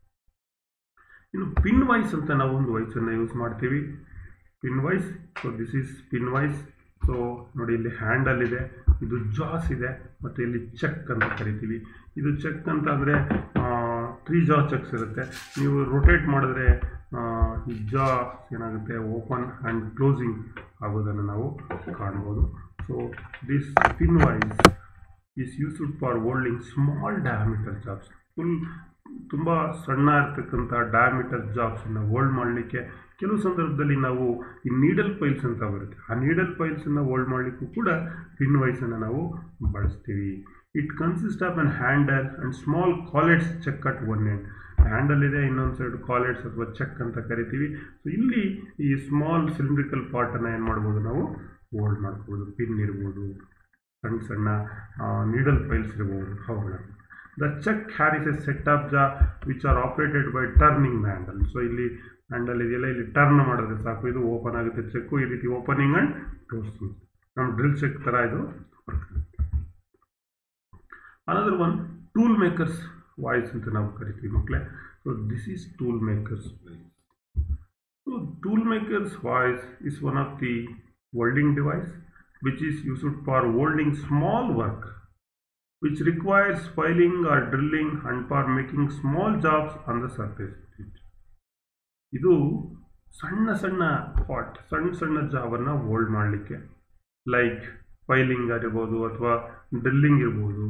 ಇನ್ನು ಪಿನ್ ವೈಸ್ ಅಂತ ನಾವು ಒಂದು ವೈಸನ್ನು ಯೂಸ್ ಮಾಡ್ತೀವಿ. Pin vice, so this is pin vice. So ನೋಡಿ, ಇಲ್ಲಿ ಹ್ಯಾಂಡಲ್ ಇದೆ, ಇದು ಜಾಸ್ ಇದೆ, ಮತ್ತು ಇಲ್ಲಿ ಚೆಕ್ ಅಂತ ಕರಿತೀವಿ. ಇದು ಚೆಕ್ ಅಂತ ಅಂದರೆ 3 ಜಾ ಚೆಕ್ಸ್ ಇರುತ್ತೆ. ನೀವು ರೊಟೇಟ್ ಮಾಡಿದ್ರೆ ಈ ಜಾ ಏನಾಗುತ್ತೆ, ಓಪನ್ ಆ್ಯಂಡ್ ಕ್ಲೋಸಿಂಗ್ ಆಗೋದನ್ನು ನಾವು ಕಾಣ್ಬೋದು. So this pin vice is used for holding small diameter jobs. ತುಂಬ ಸಣ್ಣ ಇರ್ತಕ್ಕಂಥ ಡಯಾಮೀಟರ್ ಜಾಬ್ಸನ್ನು ಹೋಲ್ಡ್ ಮಾಡಲಿಕ್ಕೆ, ಕೆಲವು ಸಂದರ್ಭದಲ್ಲಿ ನಾವು ಈ ನೀಡಲ್ ಪೈಲ್ಸ್ ಅಂತ ಬರುತ್ತೆ, ಆ ನೀಡಲ್ ಪೈಲ್ಸನ್ನು ಹೋಲ್ಡ್ ಮಾಡಲಿಕ್ಕೂ ಕೂಡ ಪಿನ್ ವೈಸನ್ನು ನಾವು ಬಳಸ್ತೀವಿ. It consist of an handle and small collets chuck at one end. Handle ಇದೆ, ಇನ್ನೊಂದು ಸೈಡ್ ಕಾಲೆಟ್ಸ್ ಅಥವಾ ಚೆಕ್ ಅಂತ ಕರಿತೀವಿ. ಸೊ ಇಲ್ಲಿ ಈ ಸ್ಮಾಲ್ ಸಿಲಿಂಡ್ರಿಕಲ್ ಪಾರ್ಟನ್ನು ಏನು ಮಾಡ್ಬೋದು, ನಾವು ಹೋಲ್ಡ್ ಮಾಡ್ಬೋದು. ಪಿನ್ ಇರ್ಬೋದು, ಸಣ್ಣ ಸಣ್ಣ ನೀಡಲ್ ಪೈಲ್ಸ್ ಇರ್ಬೋದು, ಅವುಗಳನ್ನು. The chuck carries a set of jaw which are operated by turning the handle. So ಇಲ್ಲಿ ಹ್ಯಾಂಡಲ್ ಇದೆಯಲ್ಲ, ಇಲ್ಲಿ ಟರ್ನ್ ಮಾಡಿದ್ರೆ ಸಾಕು, ಇದು ಓಪನ್ ಆಗುತ್ತೆ ಚೆಕ್ಕು. ಈ ರೀತಿ ಓಪನಿಂಗ್ ಆ್ಯಂಡ್ ಕ್ಲೋಸಿಂಗ್, ನಮ್ಮ ಡ್ರಿಲ್ ಚೆಕ್ ಥರ ಇದು. Another one tool makers vice ಅಂತ ನಾವು ಕರಿತೀವಿ ಮಕ್ಕಳೇ. So this is tool makers vice. So tool makers vice is one of the holding device which is used for holding small work which requires filing or drilling and for making small jobs on the surface. ಇದು ಸಣ್ಣ ಸಣ್ಣ part, ಸಣ್ಣ ಜಾಬನ್ನು hold ಮಾಡಲಿಕ್ಕೆ, like filing ಆಗಿರ್ಬೋದು ಅಥವಾ drilling ಇರ್ಬೋದು,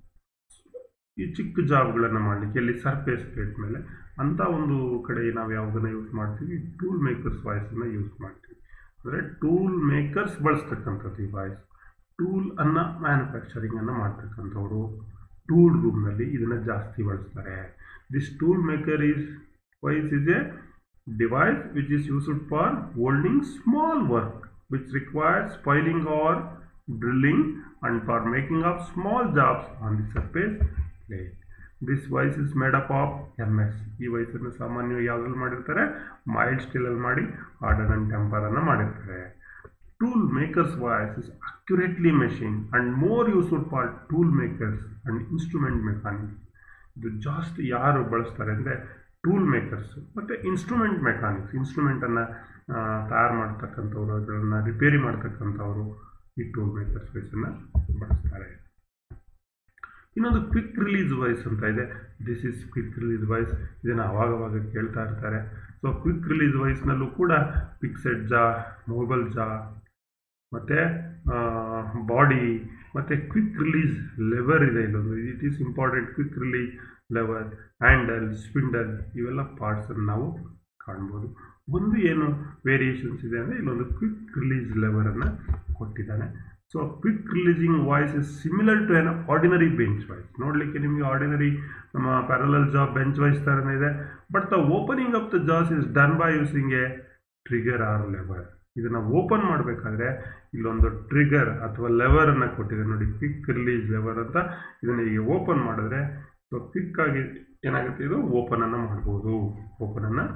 ಈ ಚಿಕ್ಕ ಜಾಬ್ಗಳನ್ನು ಮಾಡಲಿಕ್ಕೆ ಇಲ್ಲಿ ಸರ್ಫೇಸ್ ಪ್ಲೇಟ್ ಮೇಲೆ ಅಂಥ ಒಂದು ಕಡೆ ನಾವು ಯಾವುದನ್ನು ಯೂಸ್ ಮಾಡ್ತೀವಿ, ಟೂಲ್ ಮೇಕರ್ಸ್ ವಾಯ್ಸನ್ನು ಯೂಸ್ ಮಾಡ್ತೀವಿ. ಅಂದರೆ ಟೂಲ್ ಮೇಕರ್ಸ್ ಬಳಸ್ತಕ್ಕಂಥದ್ದು ಈ ವಾಯ್ಸ್. ಟೂಲನ್ನು ಮ್ಯಾನುಫ್ಯಾಕ್ಚರಿಂಗನ್ನು ಮಾಡ್ತಕ್ಕಂಥವ್ರು ಟೂಲ್ ರೂಮ್ನಲ್ಲಿ ಇದನ್ನು ಜಾಸ್ತಿ ಬಳಸ್ತಾರೆ. This tool maker vice is a device which is used for holding small work which requires filing or drilling and for making of small jobs on the surface plate. This vice is made up of MS. ಈ ವಾಯ್ಸನ್ನು ಸಾಮಾನ್ಯವಾಗಿ ಯಾವುದ್ರಲ್ಲಿ ಮಾಡಿರ್ತಾರೆ, mild ಸ್ಟೀಲಲ್ಲಿ ಮಾಡಿ ಹಾರ್ಡನ್ and ಟೆಂಪರನ್ನು ಮಾಡಿರ್ತಾರೆ. Tool makers vice is accurately machine and more useful for tool makers and instrument mechanics. ಇದು ಜಾಸ್ತಿ ಯಾರು ಬಳಸ್ತಾರೆ ಅಂದರೆ ಟೂಲ್ ಮೇಕರ್ಸು ಮತ್ತು ಇನ್ಸ್ಟ್ರೂಮೆಂಟ್ ಮೆಕ್ಯಾನಿಕ್ಸ್. ಇನ್ಸ್ಟ್ರೂಮೆಂಟನ್ನು ತಯಾರು ಮಾಡ್ತಕ್ಕಂಥವ್ರು, ಅದನ್ನು ರಿಪೇರಿ ಮಾಡ್ತಕ್ಕಂಥವ್ರು ಈ ಟೂಲ್ ಮೇಕರ್ಸ್ ವಾಯ್ಸನ್ನು ಬಳಸ್ತಾರೆ. ಇನ್ನೊಂದು ಕ್ವಿಕ್ ರಿಲೀಸ್ ವಾಯ್ಸ್ ಅಂತ ಇದೆ. This is quick release vice. ಇದನ್ನು ಅವಾಗವಾಗ ಕೇಳ್ತಾ ಇರ್ತಾರೆ. ಸೊ ಕ್ವಿಕ್ ರಿಲೀಸ್ ವಾಯ್ಸ್ನಲ್ಲೂ ಕೂಡ ಫಿಕ್ಸೆಡ್ ಜಾ, ಮೂವಬಲ್ ಜಾ, ಮತ್ತು ಬಾಡಿ, ಮತ್ತು ಕ್ವಿಕ್ ರಿಲೀಸ್ ಲೆವರ್ ಇದೆ ಇಲ್ಲೊಂದು. It is important. Quick release lever, handle, spindle, ಇವೆಲ್ಲ ಪಾರ್ಟ್ಸನ್ನು ನಾವು ಕಾಣ್ಬೋದು. ಒಂದು ಏನು ವೇರಿಯೇಷನ್ಸ್ ಇದೆ ಅಂದರೆ ಇಲ್ಲೊಂದು ಕ್ವಿಕ್ ರಿಲೀಸ್ ಲೆವರನ್ನು ಕೊಟ್ಟಿದ್ದಾನೆ. So quick releasing vice is similar to an ordinary bench vice. ನೋಡಲಿಕ್ಕೆ ನಿಮಗೆ ಆರ್ಡಿನರಿ ನಮ್ಮ ಪ್ಯಾರಲಲ್ ಜಾ ಬೆಂಚ್ ವಾಯ್ಸ್ ಥರನೇ ಇದೆ. But the opening of the jaws is done by using a trigger or lever. ಇದನ್ನು open ಮಾಡಬೇಕಾದ್ರೆ ಇಲ್ಲೊಂದು trigger ಅಥವಾ ಲೆವರನ್ನು ಕೊಟ್ಟಿದೆ ನೋಡಿ, ಕ್ವಿಕ್ ರಿಲೀಸ್ ಲೆವರ್ ಅಂತ. ಇದನ್ನು ಈಗ ಓಪನ್ ಮಾಡಿದ್ರೆ ಸೊ ಕ್ವಿಕ್ಕಾಗಿ ಏನಾಗುತ್ತೆ, ಇದು ಓಪನನ್ನು ಮಾಡ್ಬೋದು, ಓಪನನ್ನು.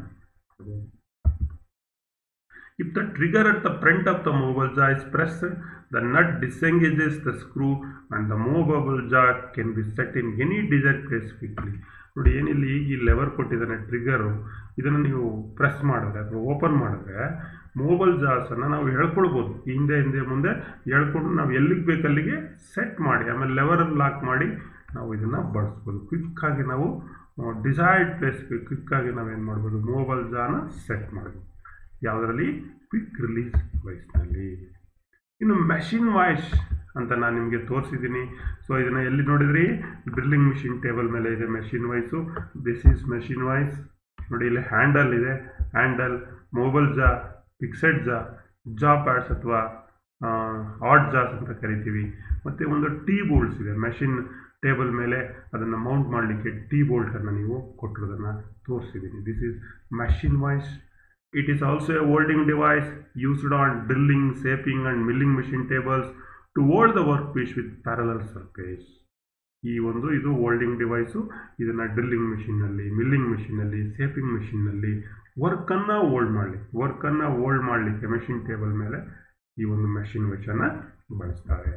If the trigger at the front of the movable jaw is pressed, the nut disengages the screw and the movable jaw can be set in any desired place quickly. ನೋಡಿ, ಏನಿಲ್ಲಿ ಈ lever ಕೊಟ್ಟಿದ್ದಾನೆ ಟ್ರಿಗರು, ಇದನ್ನು ನೀವು press ಮಾಡಿದ್ರೆ ಅಥವಾ open ಮಾಡಿದ್ರೆ movable ಜಾಸನ್ನು ನಾವು ಹೇಳ್ಕೊಳ್ಬೋದು. ಹಿಂದೆ ಮುಂದೆ ಹೇಳ್ಕೊಂಡು ನಾವು ಎಲ್ಲಿಗೆ ಬೇಕಲ್ಲಿಗೆ ಸೆಟ್ ಮಾಡಿ ಆಮೇಲೆ ಲೆವರಲ್ಲಿ ಲಾಕ್ ಮಾಡಿ ನಾವು ಇದನ್ನು ಬಳಸ್ಬೋದು. ಕ್ವಿಕ್ಕಾಗಿ ನಾವು ಡಿಸೈರ್ಡ್ ಪ್ಲೇಸ್ಗೆ ಕ್ವಿಕ್ಕಾಗಿ ನಾವೇನು ಮಾಡ್ಬೋದು, ಮೂವಬಲ್ ಜಾನ ಸೆಟ್ ಮಾಡ್ಬೋದು. ಯಾವುದರಲ್ಲಿ? ಕ್ವಿಕ್ ರಿಲೀಸ್ ವಾಯ್ಸ್ನಲ್ಲಿ. ಇನ್ನು ಮೆಷಿನ್ ವಾಯ್ಸ್ ಅಂತ ನಾನು ನಿಮಗೆ ತೋರಿಸಿದ್ದೀನಿ. ಸೊ ಇದನ್ನು ಎಲ್ಲಿ ನೋಡಿದ್ರಿ? ಡ್ರಿಲ್ಲಿಂಗ್ ಮಿಷಿನ್ ಟೇಬಲ್ ಮೇಲೆ ಇದೆ machine vice. This is machine vice. ನೋಡಿ ಇಲ್ಲಿ ಹ್ಯಾಂಡಲ್ ಇದೆ, handle, movable jaw, fixed jaw pads ಅಥವಾ ಆಡ್ ಜಾಸ್ ಅಂತ ಕರಿತೀವಿ. ಮತ್ತು ಒಂದು ಟೀ ಬೋಲ್ಟ್ಸ್ ಇದೆ ಮೆಷಿನ್ ಟೇಬಲ್ ಮೇಲೆ, ಅದನ್ನು ಮೌಂಟ್ ಮಾಡಲಿಕ್ಕೆ ಟೀ ಬೋಲ್ಟನ್ನು ನೀವು ಕೊಟ್ಟಿರೋದನ್ನು ತೋರಿಸಿದ್ದೀನಿ. This is machine vice. It is also a holding device used on drilling, shaping and milling machine tables to hold the workpiece with parallel surface. ಇದು holding device. ಇದನ್ನು drilling ಮಿಷಿನ್ನಲ್ಲಿ, ಮಿಲ್ಲಿಂಗ್ ಮಿಷಿನ್ನಲ್ಲಿ, shaping ಮಿಷಿನ್ನಲ್ಲಿ ವರ್ಕನ್ನು ಹೋಲ್ಡ್ ಮಾಡಲಿಕ್ಕೆ machine table ಮೇಲೆ ಈ ಒಂದು ಮೆಷಿನ್ ವಾಯ್ಸನ್ನು ಬಳಸ್ತಾರೆ.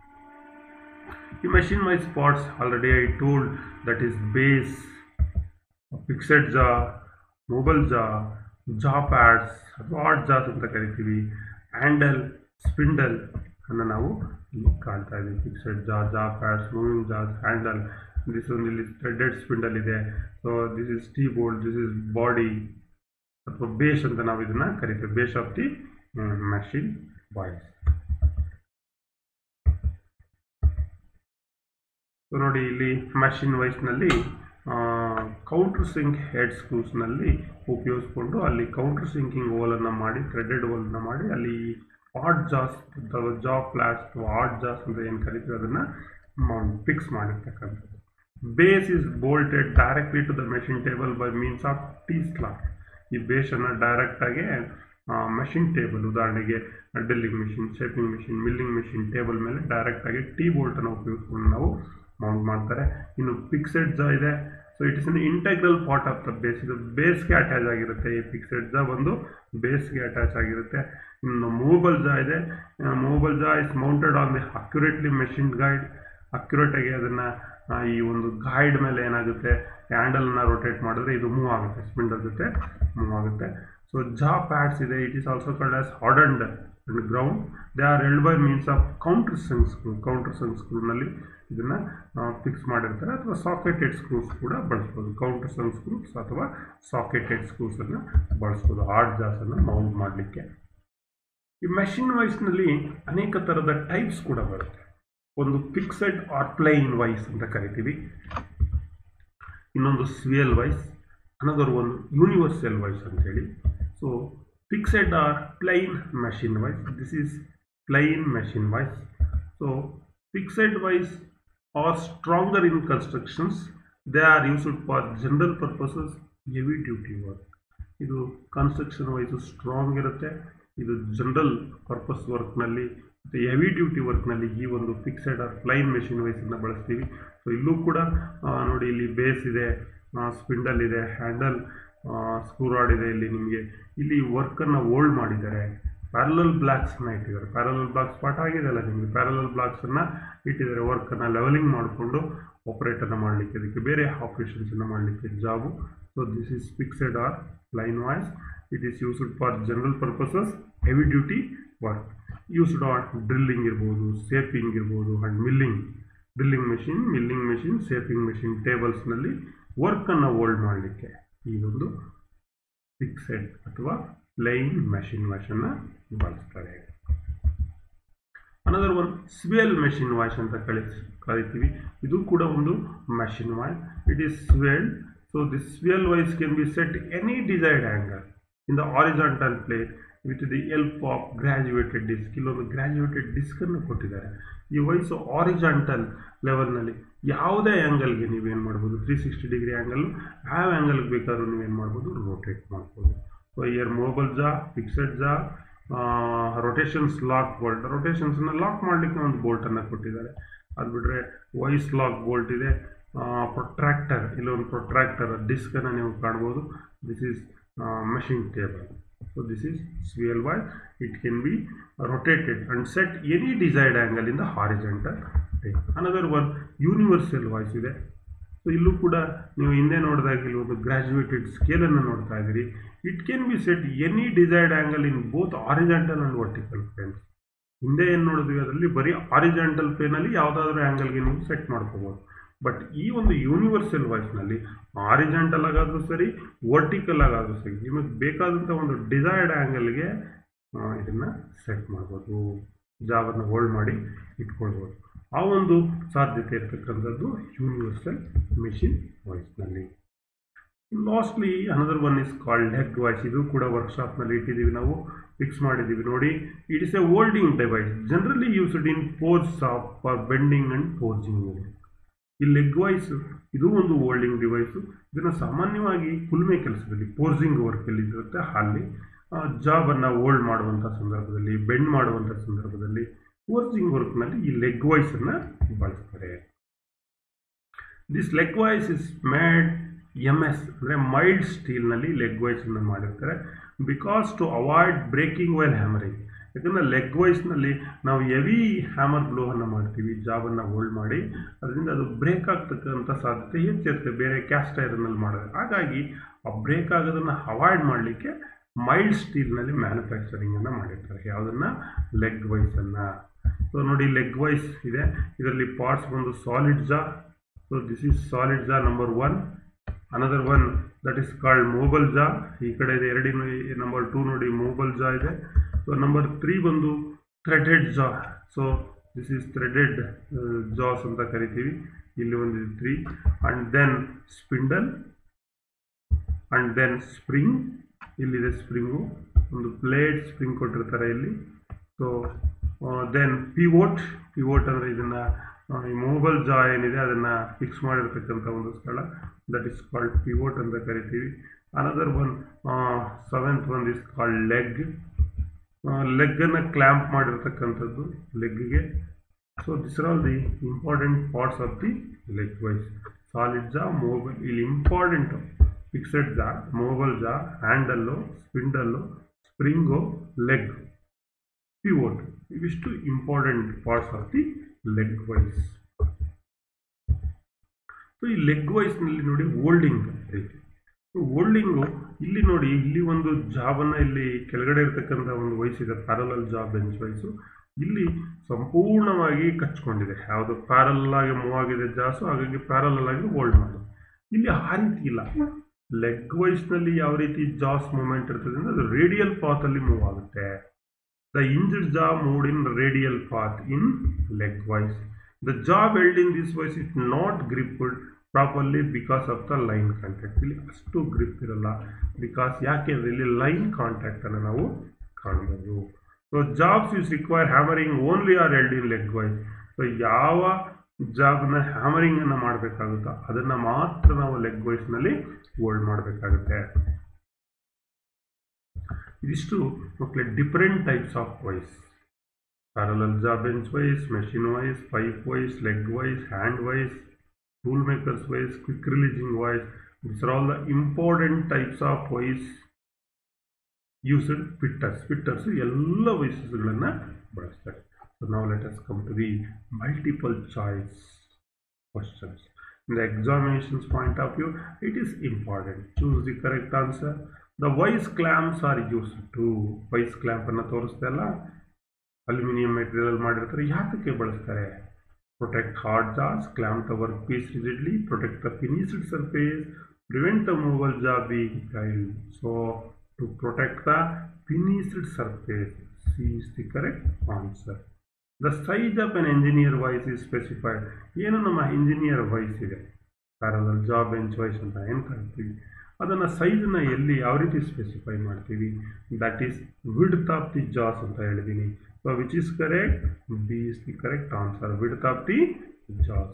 ಈ machine vice parts already I told, that is base, fixed jaw, movable jaw pads ಅಥವಾ ಆಡ್ ಜಾಸ್ ಅಂತ ಕರಿತೀವಿ. ಹ್ಯಾಂಡಲ್, ಸ್ಪಿಂಡಲ್ ಅನ್ನು ನಾವು ಇಲ್ಲಿ ಕಾಣ್ತಾ ಇದ್ದೀವಿ. Fixed jaw pads, moving jaws, handle. This ಒಂದು ಇಲ್ಲಿ ಥ್ರೆಡೆಡ್ ಸ್ಪಿಂಡಲ್ ಇದೆ. So this is T bolt, this is body ಅಥವಾ ಬೇಸ್ ಅಂತ ನಾವು ಇದನ್ನು ಕರಿತೀವಿ, base of the machine vice. So ನೋಡಿ ಇಲ್ಲಿ ಮೆಷಿನ್ ವಾಯ್ಸ್ನಲ್ಲಿ ಕೌಂಟರ್ ಸಿಂಕ್ ಹೆಡ್ ಸ್ಕ್ರೂಸ್ನಲ್ಲಿ ಉಪಯೋಗಿಸ್ಕೊಂಡು ಅಲ್ಲಿ ಕೌಂಟರ್ ಸಿಂಕಿಂಗ್ ಹೋಲನ್ನು ಮಾಡಿ, ಥ್ರೆಡೆಡ್ ಹೋಲನ್ನು ಮಾಡಿ, ಅಲ್ಲಿ ಆಡ್ ಜಾಸ್ ಅಥವಾ ಜಾ ಪ್ಲಾಟ್ಸ್ ಅಥವಾ ಆಡ್ ಜಾಸ್ ಅಂತ ಏನು ಕರಿತೀವಿ ಅದನ್ನು ಫಿಕ್ಸ್ ಮಾಡಿರ್ತಕ್ಕಂಥದ್ದು. Base is bolted directly to the machine table by means of T slot. ಈ ಬೇಸನ್ನು ಡೈರೆಕ್ಟಾಗಿ ಮೆಷಿನ್ ಟೇಬಲ್, ಉದಾಹರಣೆಗೆ drilling machine, shaping machine, milling machine table ಮೇಲೆ ಡೈರೆಕ್ಟಾಗಿ ಟೀ ಬೋಲ್ಟನ್ನು ಉಪಯೋಗಿಸ್ಕೊಂಡು ನಾವು ಮೌಂಟ್ ಮಾಡ್ತಾರೆ. ಇನ್ನು ಫಿಕ್ಸೆಡ್ ಜಾ ಇದೆ. So it is an integral part of the base. ಇದು ಬೇಸ್ಗೆ ಅಟ್ಯಾಚ್ ಆಗಿರುತ್ತೆ. ಈ ಫಿಕ್ಸೆಡ್ ಜಾ ಒಂದು ಬೇಸ್ಗೆ ಅಟ್ಯಾಚ್ ಆಗಿರುತ್ತೆ. ಇನ್ನು ಮೂವಬಲ್ ಜಾ ಇದೆ. Movable jaw is mounted on the accurately machine guide. ಅಕ್ಯುರೇಟಾಗಿ ಅದನ್ನು ಈ ಒಂದು ಗೈಡ್ ಮೇಲೆ ಏನಾಗುತ್ತೆ, ಹ್ಯಾಂಡಲ್ನ ರೊಟೇಟ್ ಮಾಡಿದ್ರೆ ಇದು ಮೂವ್ ಆಗುತ್ತೆ, ಸ್ಪಿಂಡಲ್ ಜೊತೆ ಮೂವ್ ಆಗುತ್ತೆ. ಸೊ ಜಾ ಪ್ಯಾಡ್ಸ್ ಇದೆ. It is also called as hardened and ground. They are held by means of countersunk ಸ್ಕ್ರೂನಲ್ಲಿ ಇದನ್ನು ಫಿಕ್ಸ್ ಮಾಡಿರ್ತಾರೆ, ಅಥವಾ ಸಾಕೆಟೆಡ್ ಸ್ಕ್ರೂಸ್ ಕೂಡ ಬಳಸ್ಬೋದು. ಕೌಂಟರ್ ಸಂಕ್ ಸ್ಕ್ರೂಸ್ ಅಥವಾ ಸಾಕೆಟೆಡ್ ಸ್ಕ್ರೂಸನ್ನು ಬಳಸ್ಬೋದು ಆಡ್ ಜಾಸನ್ನು ಮೌಂಟ್ ಮಾಡಲಿಕ್ಕೆ. ಈ ಮೆಷಿನ್ ವಾಯ್ಸ್ನಲ್ಲಿ ಅನೇಕ ಥರದ ಟೈಪ್ಸ್ ಕೂಡ ಬರುತ್ತೆ. ಒಂದು ಫಿಕ್ಸೆಡ್ ಆರ್ ಪ್ಲೈನ್ ವಾಯ್ಸ್ ಅಂತ ಕರಿತೀವಿ, ಇನ್ನೊಂದು ಸ್ವಿಯಲ್ ವಾಯ್ಸ್, ಅನದರ್ ಒಂದು ಯೂನಿವರ್ಸಲ್ ವಾಯ್ಸ್ ಅಂತೇಳಿ. So fixed or plain machine vice, this is plain machine vice. So fixed vice are stronger in constructions. They are used for general purposes, heavy duty work. ಇದು construction wise strong ಇರುತ್ತೆ. ಇದು general purpose ವರ್ಕ್ನಲ್ಲಿ ಮತ್ತು heavy duty ವರ್ಕ್ನಲ್ಲಿ ಈ ಒಂದು fixed or plain machine ವೈಸನ್ನು ಬಳಸ್ತೀವಿ. So ಇಲ್ಲೂ ಕೂಡ ನೋಡಿ, ಇಲ್ಲಿ ಬೇಸ್ ಇದೆ, ಸ್ಪಿಂಡಲ್ ಇದೆ, ಹ್ಯಾಂಡಲ್, ಸ್ಕ್ರೂ ರಾಡ್ ಇದೆ. ಇಲ್ಲಿ ವರ್ಕನ್ನು ಹೋಲ್ಡ್ ಮಾಡಿದ್ದಾರೆ. ಪ್ಯಾರಲಲ್ ಬ್ಲಾಕ್ಸನ್ನು ಇಟ್ಟಿದ್ದಾರೆ. ಪ್ಯಾರಲಲ್ ಬ್ಲಾಕ್ಸ್ ಪಾಠ ಆಗಿದೆಯಲ್ಲ ನಿಮಗೆ. ಪ್ಯಾರಲಲ್ ಬ್ಲಾಕ್ಸನ್ನು ಇಟ್ಟಿದ್ದಾರೆ, ವರ್ಕನ್ನು ಲೆವೆಲಿಂಗ್ ಮಾಡಿಕೊಂಡು ಆಪರೇಟನ್ನು ಮಾಡಲಿಕ್ಕೆ, ಅದಕ್ಕೆ ಬೇರೆ ಆಪ್ರೇಷನ್ಸನ್ನು ಮಾಡಲಿಕ್ಕೆ job. So this is fixed or plain vice. It is used for general purposes, heavy duty work. Used on drilling ಇರ್ಬೋದು, ಶೇಪಿಂಗ್ ಇರ್ಬೋದು, and milling. Drilling machine, milling machine, shaping machine ಟೇಬಲ್ಸ್ನಲ್ಲಿ ವರ್ಕನ್ನು ಹೋಲ್ಡ್ ಮಾಡಲಿಕ್ಕೆ ಈ ಒಂದು ಫಿಕ್ಸೆಡ್ ಅಥವಾ plain machine ವಾಯ್ಸನ್ನು ಬಳಸ್ತಾರೆ. Another one swivel machine vice ಅಂತ ಕರಿತೀವಿ. ಇದು ಕೂಡ ಒಂದು machine vice. It is swivelled. So this swivel vice can be set any desired angle in the horizontal plane with the help of graduated disc. ಇಲ್ಲೊಂದು graduated ಡಿಸ್ಕನ್ನು ಕೊಟ್ಟಿದ್ದಾರೆ. ಈ voice horizontal ಲೆವೆಲ್ನಲ್ಲಿ ಯಾವುದೇ ಆ್ಯಂಗಲ್ಗೆ ನೀವೇನು ಮಾಡ್ಬೋದು, 360 ಡಿಗ್ರಿ ಆ್ಯಂಗಲ್, ಯಾವ ಆ್ಯಂಗಲ್ಗೆ ಬೇಕಾದ್ರೂ ನೀವೇನು ಮಾಡ್ಬೋದು, ರೋಟೇಟ್ ಮಾಡ್ಬೋದು. So here movable jaw, fixed jaw, rotations lock bolt. ರೊಟೇಷನ್ಸನ್ನು ಲಾಕ್ ಮಾಡಲಿಕ್ಕೆ ಒಂದು ಬೋಲ್ಟನ್ನು ಕೊಟ್ಟಿದ್ದಾರೆ. ಅದು ಬಿಟ್ಟರೆ ವಾಯ್ಸ್ ಲಾಕ್ ಬೋಲ್ಟ್ ಇದೆ. ಪ್ರೊಟ್ರಾಕ್ಟರ್, ಇಲ್ಲೊಂದು ಪ್ರೊಟ್ರಾಕ್ಟರ್ ಡಿಸ್ಕನ್ನು ನೀವು ಕಾಣ್ಬೋದು. This is machine table. So this is swivel vice. It can be rotated and set any desired angle in the horizontal plane. Another one universal voice ಇದೆ. So ಇಲ್ಲೂ ಕೂಡ ನೀವು ಹಿಂದೆ ನೋಡಿದಾಗ ಇಲ್ಲಿ ಒಂದು ಗ್ರಾಜುಯೇಟೆಡ್ ಸ್ಕೇಲನ್ನು ನೋಡ್ತಾ ಇದ್ದೀರಿ. It can be set any desired angle in both horizontal and vertical planes. ಹಿಂದೆ ಏನು ನೋಡಿದ್ವಿ ಅದರಲ್ಲಿ ಬರೀ ಹಾರಿಜಾಂಟಲ್ ಪ್ಲೇನಲ್ಲಿ ಯಾವುದಾದ್ರೂ ಆ್ಯಂಗಲ್ಗೆ ನೀವು ಸೆಟ್ ಮಾಡ್ಕೋಬೋದು. ಬಟ್ ಈ ಒಂದು ಯೂನಿವರ್ಸಲ್ ವಾಯ್ಸ್ನಲ್ಲಿ ಆರಿಜೆಂಟಲ್ ಆಗಾದರೂ ಸರಿ, ವರ್ಟಿಕಲ್ ಆಗಾದರೂ ಸರಿ, ನಿಮಗೆ ಬೇಕಾದಂಥ ಒಂದು ಡಿಸೈರ್ಡ್ ಆ್ಯಂಗಲ್ಗೆ ಇದನ್ನು ಸೆಟ್ ಮಾಡ್ಬೋದು, ಜಾಬನ್ನು ಹೋಲ್ಡ್ ಮಾಡಿ ಇಟ್ಕೊಳ್ಬೋದು. ಆ ಒಂದು ಸಾಧ್ಯತೆ ಇರ್ತಕ್ಕಂಥದ್ದು ಯೂನಿವರ್ಸಲ್ ಮೆಷಿನ್ ವಾಯ್ಸ್ನಲ್ಲಿ. Lastly another one is called leg vice. ಇದು ಕೂಡ ವರ್ಕ್ಶಾಪ್ನಲ್ಲಿ ಇಟ್ಟಿದ್ದೀವಿ, ನಾವು ಫಿಕ್ಸ್ ಮಾಡಿದ್ದೀವಿ ನೋಡಿ. It is a holding device generally used in forge for bending and forging. ಈ ಲೆಗ್ ವಾಯ್ಸ್ ಇದು ಒಂದು ಹೋಲ್ಡಿಂಗ್ ಡಿವೈಸು. ಇದನ್ನು ಸಾಮಾನ್ಯವಾಗಿ ಕುಲುಮೆ ಕೆಲಸದಲ್ಲಿ, ಪೋರ್ಜಿಂಗ್ ವರ್ಕಲ್ಲಿ ಇರುತ್ತೆ, ಅಲ್ಲಿ ಜಾಬನ್ನು ಹೋಲ್ಡ್ ಮಾಡುವಂಥ ಸಂದರ್ಭದಲ್ಲಿ, ಬೆಂಡ್ ಮಾಡುವಂಥ ಸಂದರ್ಭದಲ್ಲಿ, ಪೋರ್ಜಿಂಗ್ ವರ್ಕ್ನಲ್ಲಿ ಈ ಲೆಗ್ ವಾಯ್ಸನ್ನು ಬಳಸ್ತಾರೆ. This leg vice is made MS ಅಂದರೆ ಮೈಲ್ಡ್ ಸ್ಟೀಲ್ನಲ್ಲಿ ಲೆಗ್ ವಾಯ್ಸನ್ನು ಮಾಡಿರ್ತಾರೆ. Because to avoid breaking while hammering. ಯಾಕಂದರೆ ಲೆಗ್ ವಾಯ್ಸ್ನಲ್ಲಿ ನಾವು ಹೆವಿ ಹ್ಯಾಮರ್ ಬ್ಲೋವನ್ನು ಮಾಡ್ತೀವಿ, ಜಾಬನ್ನು ಹೋಲ್ಡ್ ಮಾಡಿ, ಅದರಿಂದ ಅದು ಬ್ರೇಕ್ ಆಗ್ತಕ್ಕಂಥ ಸಾಧ್ಯತೆ ಹೆಚ್ಚಿರುತ್ತೆ ಬೇರೆ ಕ್ಯಾಸ್ಟ್ ಐರನ್ನಲ್ಲಿ ಮಾಡಿದ್ರೆ. ಹಾಗಾಗಿ ಆ ಬ್ರೇಕ್ ಆಗೋದನ್ನು ಅವಾಯ್ಡ್ ಮಾಡಲಿಕ್ಕೆ ಮೈಲ್ಡ್ ಸ್ಟೀಲ್ನಲ್ಲಿ ಮ್ಯಾನುಫ್ಯಾಕ್ಚರಿಂಗನ್ನು ಮಾಡಿರ್ತಾರೆ. ಯಾವುದನ್ನು? ಲೆಗ್ ವಾಯ್ಸನ್ನು. ಸೊ ನೋಡಿ, ಲೆಗ್ ವಾಯ್ಸ್ ಇದೆ, ಇದರಲ್ಲಿ ಪಾರ್ಟ್ಸ್ ಬಂದು solid jaw. So this is solid jaw number 1. Another one that is called movable jaw. ಈ ಕಡೆ ಇದೆ ಎರಡಿನ ನಂಬರ್ 2 ನೋಡಿ, ಮೂವಬಲ್ ಜಾ ಇದೆ. ಸೊ ನಂಬರ್ 3 ಬಂದು ಥ್ರೆಡೆಡ್ ಜಾ. ಸೊ ದಿಸ್ ಈಸ್ ಥ್ರೆಡೆಡ್ ಜಾಸ್ ಅಂತ ಕರಿತೀವಿ. ಇಲ್ಲಿ ಒಂದು 3. And then spindle, and then spring. ಇಲ್ಲಿದೆ ಸ್ಪ್ರಿಂಗು, ಒಂದು ಪ್ಲೇಟ್ ಸ್ಪ್ರಿಂಗ್ ಕೊಟ್ಟಿರ್ತಾರೆ ಇಲ್ಲಿ. So then pivot. ಪಿವೋಟ್ ಅಂದರೆ ಇದನ್ನು ಈ ಮೂವಬಲ್ ಜಾ ಏನಿದೆ ಅದನ್ನು ಫಿಕ್ಸ್ ಮಾಡಿರ್ತಕ್ಕಂಥ ಒಂದು ಸ್ಥಳ, ದಟ್ ಈಸ್ ಕಾಲ್ಡ್ ಪಿವೋಟ್ ಅಂತ ಕರಿತೀವಿ. Another one 7th one is called leg. ಲೆಗ್ಗನ್ನು ಕ್ಲ್ಯಾಂಪ್ ಮಾಡಿರ್ತಕ್ಕಂಥದ್ದು ಲೆಗ್ಗೆ. So this are all the important parts of the leg vice. Solid jaw, movable, ಇಲ್ಲಿ important fixed jaw, movable jaw, handle, spindle, spring, leg, pivot. ಇವಿಷ್ಟು important parts of the leg vice. ಸೊ ಈ leg ವೈಸ್ನಲ್ಲಿ ನೋಡಿ holding ರೀತಿ. Holding ಇಲ್ಲಿ ನೋಡಿ, ಇಲ್ಲಿ ಒಂದು ಜಾಬನ್ನು ಇಲ್ಲಿ ಕೆಳಗಡೆ ಇರ್ತಕ್ಕಂಥ ಒಂದು ವೈಸ್ ಇದೆ, ಪ್ಯಾರಲಲ್ ಜಾಬ್ ಬೆಂಚ್ ವೈಸು. ಇಲ್ಲಿ ಸಂಪೂರ್ಣವಾಗಿ ಕಚ್ಕೊಂಡಿದೆ, ಯಾವುದು ಪ್ಯಾರಲಲ್ ಆಗಿ ಮೂವ್ ಆಗಿದೆ ಜಾಸು, ಹಾಗಾಗಿ ಪ್ಯಾರಲಲ್ ಆಗಿ ಹೋಲ್ಡ್ ಮಾಡೋದು. ಇಲ್ಲಿ ಆ ರೀತಿ ಇಲ್ಲ. ಲೆಗ್ ವೈಸ್ನಲ್ಲಿ ಯಾವ ರೀತಿ ಜಾಸ್ ಮೂವ್ಮೆಂಟ್ ಇರ್ತದೆ ಅಂದರೆ ಅದು ರೇಡಿಯಲ್ ಪಾತಲ್ಲಿ ಮೂವ್ ಆಗುತ್ತೆ. The injured jaw moved in radial path in leg wise. The jaw held in this wise is not gripped properly because of the line contact. ಇಲ್ಲಿ ಅಷ್ಟು ಗ್ರಿಪ್ ಇರಲ್ಲ, ಬಿಕಾಸ್ ಯಾಕೆಂದರೆ ಇಲ್ಲಿ ಲೈನ್ ಕಾಂಟ್ಯಾಕ್ಟನ್ನು ನಾವು ಕಾಣಬಹುದು. So jobs use require hammering only are held in leg vice. So ಯಾವ ಜಾಬ್ನ ಹ್ಯಾಮರಿಂಗನ್ನು ಮಾಡಬೇಕಾಗುತ್ತೋ ಅದನ್ನು ಮಾತ್ರ ನಾವು ಲೆಗ್ ವೈಸ್ನಲ್ಲಿ ಹೋಲ್ಡ್ ಮಾಡಬೇಕಾಗುತ್ತೆ. ಇದಿಷ್ಟು ಮಕ್ಕಳೇ different types of vice: parallel jaw bench vice, machine vice, pipe vice, leg vice, hand vice, tool makers vice, quick releasing vice. This are all the important types of vice used. Fitters ಎಲ್ಲ ವಾಯ್ಸಸ್ಗಳನ್ನು ಬಳಸ್ತಾರೆ. So ನಾವು let us come to the multiple choice questions. In the examinations point of view, it is important. Choose the correct answer. The voice clamps are used to. Voice clamp ಅನ್ನು ತೋರಿಸ್ತಾ ಇಲ್ಲ, aluminium material ಮಾಡಿರ್ತಾರೆ. ಯಾತಕ್ಕೆ ಬಳಸ್ತಾರೆ? Protect hard jaws, clamp the workpiece rigidly, protect the finished surface, prevent the movable jaw being held. So to protect the finished surface, C is the correct answer. The size of an engineer voice is specified. ಏನು ನಮ್ಮ engineer vice ಇದೆ, parallel jaw bench vice ಅಂತ ಏನು ಕರಿತೀವಿ, ಅದನ್ನು ಸೈಜನ್ನು ಎಲ್ಲಿ ಯಾವ ರೀತಿ ಸ್ಪೆಸಿಫೈ ಮಾಡ್ತೀವಿ? That is width of the jaws ಅಂತ ಹೇಳಿದ್ದೀನಿ. So which is correct? B is the correct answer, width of the jaws.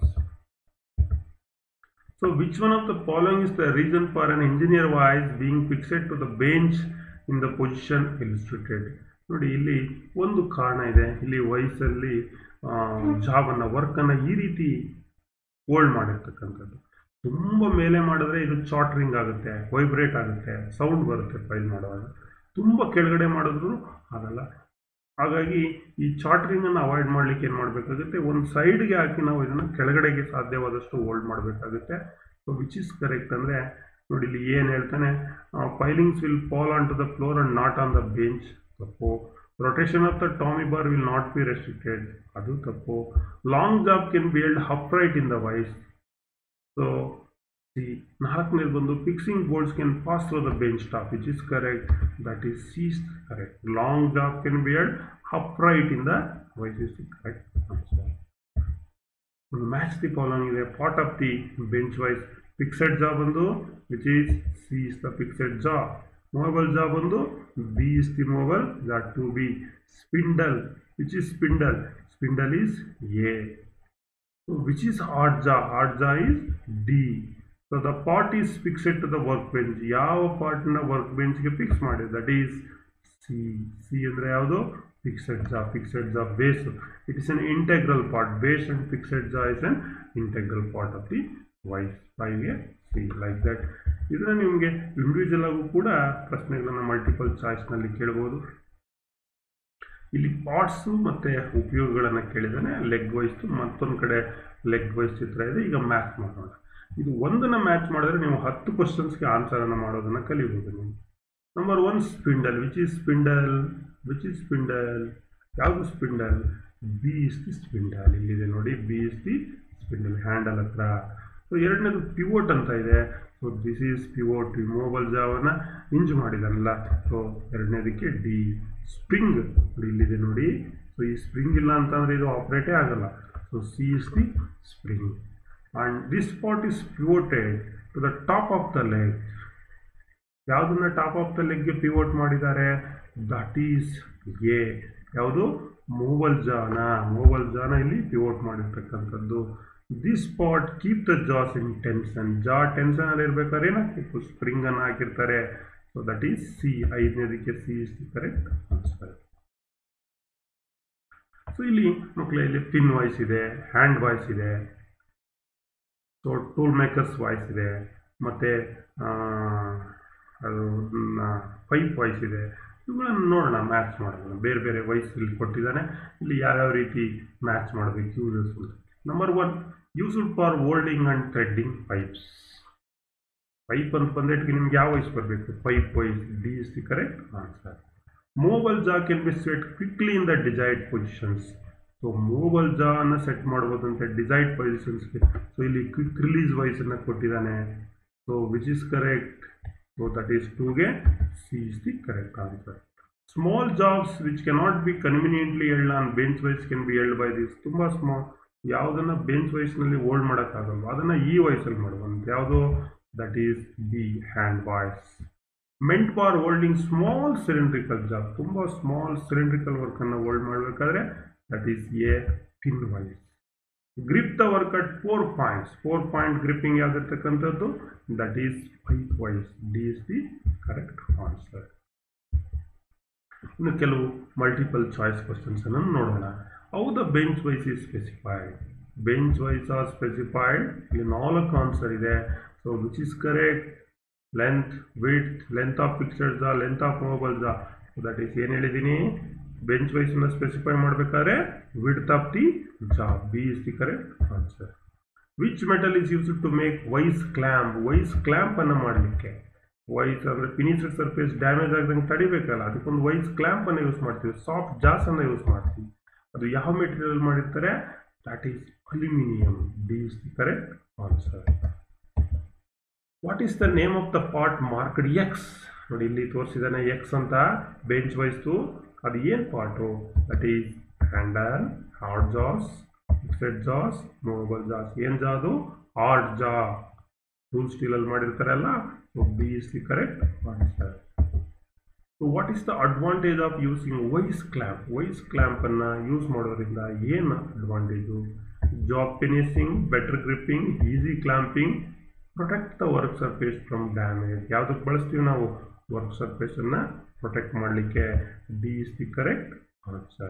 So which one of the following is the reason for an engineer vice being fixed to the bench in the position illustrated? ನೋಡಿ, ಇಲ್ಲಿ ಒಂದು ಕಾರಣ ಇದೆ. ಇಲ್ಲಿ ವಾಯ್ಸಲ್ಲಿ ಜಾಬನ್ನು, ವರ್ಕನ್ನು ಈ ರೀತಿ hold ಮಾಡಿರ್ತಕ್ಕಂಥದ್ದು. ತುಂಬ ಮೇಲೆ ಮಾಡಿದ್ರೆ ಇದು ಚಾಟ್ರಿಂಗ್ ಆಗುತ್ತೆ, ವೈಬ್ರೇಟ್ ಆಗುತ್ತೆ, ಸೌಂಡ್ ಬರುತ್ತೆ ಫೈಲ್ ಮಾಡುವಾಗ. ತುಂಬ ಕೆಳಗಡೆ ಮಾಡಿದ್ರು ಆಗಲ್ಲ. ಹಾಗಾಗಿ ಈ ಚಾಟ್ರಿಂಗನ್ನು ಅವಾಯ್ಡ್ ಮಾಡಲಿಕ್ಕೆ ಏನು ಮಾಡಬೇಕಾಗುತ್ತೆ? ಒಂದು ಸೈಡ್ಗೆ ಹಾಕಿ ನಾವು ಇದನ್ನು ಕೆಳಗಡೆಗೆ ಸಾಧ್ಯವಾದಷ್ಟು ಹೋಲ್ಡ್ ಮಾಡಬೇಕಾಗುತ್ತೆ. ಸೊ ವಿಚ್ ಇಸ್ ಕರೆಕ್ಟ್ ಅಂದರೆ ನೋಡಿ, ಇಲ್ಲಿ ಏನು ಹೇಳ್ತಾನೆ, filings will fall on to the floor and not on the bench. ತಪ್ಪು. Rotation of the tommy bar will not be restricted. ಅದು ತಪ್ಪು. Long job can be held upright in the vice. So C ನಾಲ್ಕನೇದು ಬಂದು fixing bolts can pass through the bench top which is correct, that is C is correct. Long job can be held upright in the vice is the correct answer. Match the following ಇದೆ part of the bench wise. Fixed jaw ಬಂದು which is C is the fixed jaw. Movable jaw ಬಂದು B is the movable jaw to B. Spindle which is spindle, spindle is A. So which is hard jaw is D. So the part is fixed to the workbench. ಯಾವ part ನ workbench ಗೆ fix ಮಾಡಿದೆ, that is C ಅಂದ್ರೆ ಯಾವುದು, fixed jaw base. It is an integral part. Base and fixed jaw is an integral part of the voice. 5 C like that. ಇದನ್ನ ನಿಮಗೆ individual ಆಗೂ ಕೂಡ ಪ್ರಶ್ನೆಗಳನ್ನು ಮಲ್ಟಿಪಲ್ ಚಾಯ್ಸ್ ನಲ್ಲಿ ಕೇಳಬಹುದು. ಇಲ್ಲಿ ಪಾರ್ಟ್ಸ್ ಮತ್ತೆ ಉಪಯೋಗಗಳನ್ನು ಕೇಳಿದಾನೆ. ಲೆಗ್ ವೈಸ್ ಮತ್ತೊಂದು ಕಡೆ ಲೆಗ್ ವೈಸ್ ಚಿತ್ರ ಇದೆ. ಈಗ ಮ್ಯಾಚ್ ಮಾಡೋಣ. ಇದು ಒಂದನ್ನ ಮ್ಯಾಚ್ ಮಾಡಿದ್ರೆ ನೀವು 10 ಕ್ವಶನ್ಸ್ಗೆ ಆನ್ಸರ್ ಅನ್ನು ಮಾಡೋದನ್ನ ಕಲಿಬಹುದು ನೀವು. Number 1 spindle which is spindle ಯಾವುದು spindle, B is the spindle. ಇಲ್ಲಿದೆ ನೋಡಿ, B is the spindle handle ಹತ್ರ. ಸೊ ಎರಡನೇದು ಪಿವೋಟ್ ಅಂತ ಇದೆ. So this is pivot, movable ಜಾವನ್ನ ಹಿಂಜ್ ಮಾಡಿದನಲ್ಲ. ಸೊ ಎರಡನೇದಕ್ಕೆ ಡಿ. ಸ್ಪ್ರಿಂಗ್ ಇಲ್ಲಿದೆ ನೋಡಿ. ಸೊ ಈ ಸ್ಪ್ರಿಂಗ್ ಇಲ್ಲ ಅಂತಂದ್ರೆ ಇದು ಆಪರೇಟೇ ಆಗಲ್ಲ. So C is the spring. And this part is pivoted to the top of the leg. ಯಾವುದನ್ನ ಟಾಪ್ ಆಫ್ ದ ಲೆಗ್ಗೆ ಪಿವೋಟ್ ಮಾಡಿದ್ದಾರೆ, ದಟ್ ಈಸ್ ಎ. ಯಾವುದು, ಮೂವಲ್ ಜಾನ ಇಲ್ಲಿ ಪಿವೋಟ್ ಮಾಡಿರ್ತಕ್ಕಂಥದ್ದು. ದಿಸ್ ಪಾರ್ಟ್ ಕೀಪ್ ದ ಜಾಸ್ ಇನ್ ಟೆನ್ಷನ್. ಜಾ ಟೆನ್ಷನ್ ಅಲ್ಲಿ ಇರ್ಬೇಕಾದ್ರೆ ಏನಾಗ್ತಿತ್ತು, ಸ್ಪ್ರಿಂಗ್ ಅನ್ನು ಹಾಕಿರ್ತಾರೆ. So that is C. 5ನೇದಕ್ಕೆ C is the correct answer. So ಇಲ್ಲಿ ಮಕ್ಕಳ ಇಲ್ಲಿ ಪಿನ್ ವಾಯ್ಸ್ ಇದೆ, ಹ್ಯಾಂಡ್ ವಾಯ್ಸ್ ಇದೆ, ಸೊ ಟೂಲ್ ಮೇಕರ್ಸ್ ವಾಯ್ಸ್ ಇದೆ, ಮತ್ತೆ ಅದು ಪೈಪ್ ವಾಯ್ಸ್ ಇದೆ. ಇವುಗಳನ್ನು ನೋಡೋಣ, ಮ್ಯಾಚ್ ಮಾಡೋಣ. ಬೇರೆ ಬೇರೆ ವಾಯ್ಸ್ ಇಲ್ಲಿ ಕೊಟ್ಟಿದ್ದಾನೆ. ಇಲ್ಲಿ ಯಾವ್ಯಾವ ರೀತಿ ಮ್ಯಾಚ್ ಮಾಡಬೇಕು uses. Number 1 used for holding and threading pipes. Pipe ಅಂತ ಬಂದಿಟ್ಟಿಗೆ ನಿಮ್ಗೆ ಯಾವ ವಾಯ್ಸ್ ಬರಬೇಕು, pipe vice. D is the correct answer. Movable jaw can be set quickly in the desired positions. So movable jaw ಅನ್ನು set ಮಾಡ್ಬೋದಂತೆ desired ಪೊಸಿಷನ್ಸ್ಗೆ. So ಇಲ್ಲಿ quick release vice ಅನ್ನು ಕೊಟ್ಟಿದ್ದಾನೆ. So which is correct. So that is 2ಗೆ C is the correct answer. Small jobs which cannot be conveniently held on bench wise can be held by this. ತುಂಬ small, ಯಾವುದನ್ನು bench ವೈಸ್ನಲ್ಲಿ hold ಮಾಡೋಕ್ಕಾಗಲ್ಲ ಅದನ್ನು ಈ ವಾಯ್ಸಲ್ಲಿ ಮಾಡುವಂತೆ. ಯಾವುದು, that is B, hand vice. Meant for holding small cylindrical job. ತುಂಬ ಸ್ಮಾಲ್ ಸಿಲಿಂಡ್ರಿಕಲ್ ವರ್ಕನ್ನು ಹೋಲ್ಡ್ ಮಾಡಬೇಕಾದ್ರೆ that is A, pin vice. Grip the work at 4 points. 4 point gripping ಯಾವ್ದಿರ್ತಕ್ಕಂಥದ್ದು, that is pipe vice. D is the correct answer. ಇನ್ನು ಕೆಲವು multiple choice questions ಅನ್ನು ನೋಡೋಣ. How the bench vice is specified. Bench vice are specified. ಇಲ್ಲಿ 4 answer ಇದೆ. So which is correct, length, width, length of fixed jaw, length of movable jaw. That is ಏನು ಹೇಳಿದ್ದೀನಿ, bench vice ಅನ್ನು specify ಮಾಡಬೇಕಾದ್ರೆ width of the jaw. B is the correct answer. Which metal is used to make vice clamp. Vice clamp ಅನ್ನು ಮಾಡಲಿಕ್ಕೆ, vice ಅಂದರೆ finished surface damage ಆಗದಂಗೆ ತಡಿಬೇಕಲ್ಲ, ಅದಕ್ಕೊಂದು ವೈಸ್ ಕ್ಲ್ಯಾಂಪ್ ಅನ್ನು ಯೂಸ್ ಮಾಡ್ತೀವಿ. ಸಾಫ್ಟ್ ಜಾಸ್ ಅನ್ನು ಯೂಸ್ ಮಾಡ್ತೀವಿ. ಅದು ಯಾವ ಮೆಟೀರಿಯಲ್ ಮಾಡಿರ್ತಾರೆ, that is aluminium. D is the correct answer. What is the name of the part marked X. ನೋಡಿ ಇಲ್ಲಿ ತೋರಿಸಿದಾನೆ ಎಕ್ಸ್ ಅಂತ ಬೆಂಚ್ ವೈಸ್ದು. ಅದು ಏನು part, that is handle, hard jaws, fixed jaws, movable jaws. ಏನು ಜಾ ಅದು, ಹಾರ್ಡ್ ಜಾ. ಟೂಲ್ ಸ್ಟೀಲಲ್ಲಿ ಮಾಡಿರ್ತಾರಲ್ಲ. So B is the correct answer. So what is the advantage of using vice clamp. Vice ಕ್ಲ್ಯಾಂಪನ್ನು use ಮಾಡೋದ್ರಿಂದ ಏನು advantage, job finishing, better gripping, easy clamping, protect the work surface from damage. ಯಾವುದಕ್ಕೆ ಬಳಸ್ತೀವಿ ನಾವು, work ಸರ್ಫೇಸನ್ನು protect ಮಾಡಲಿಕ್ಕೆ. D is the correct answer.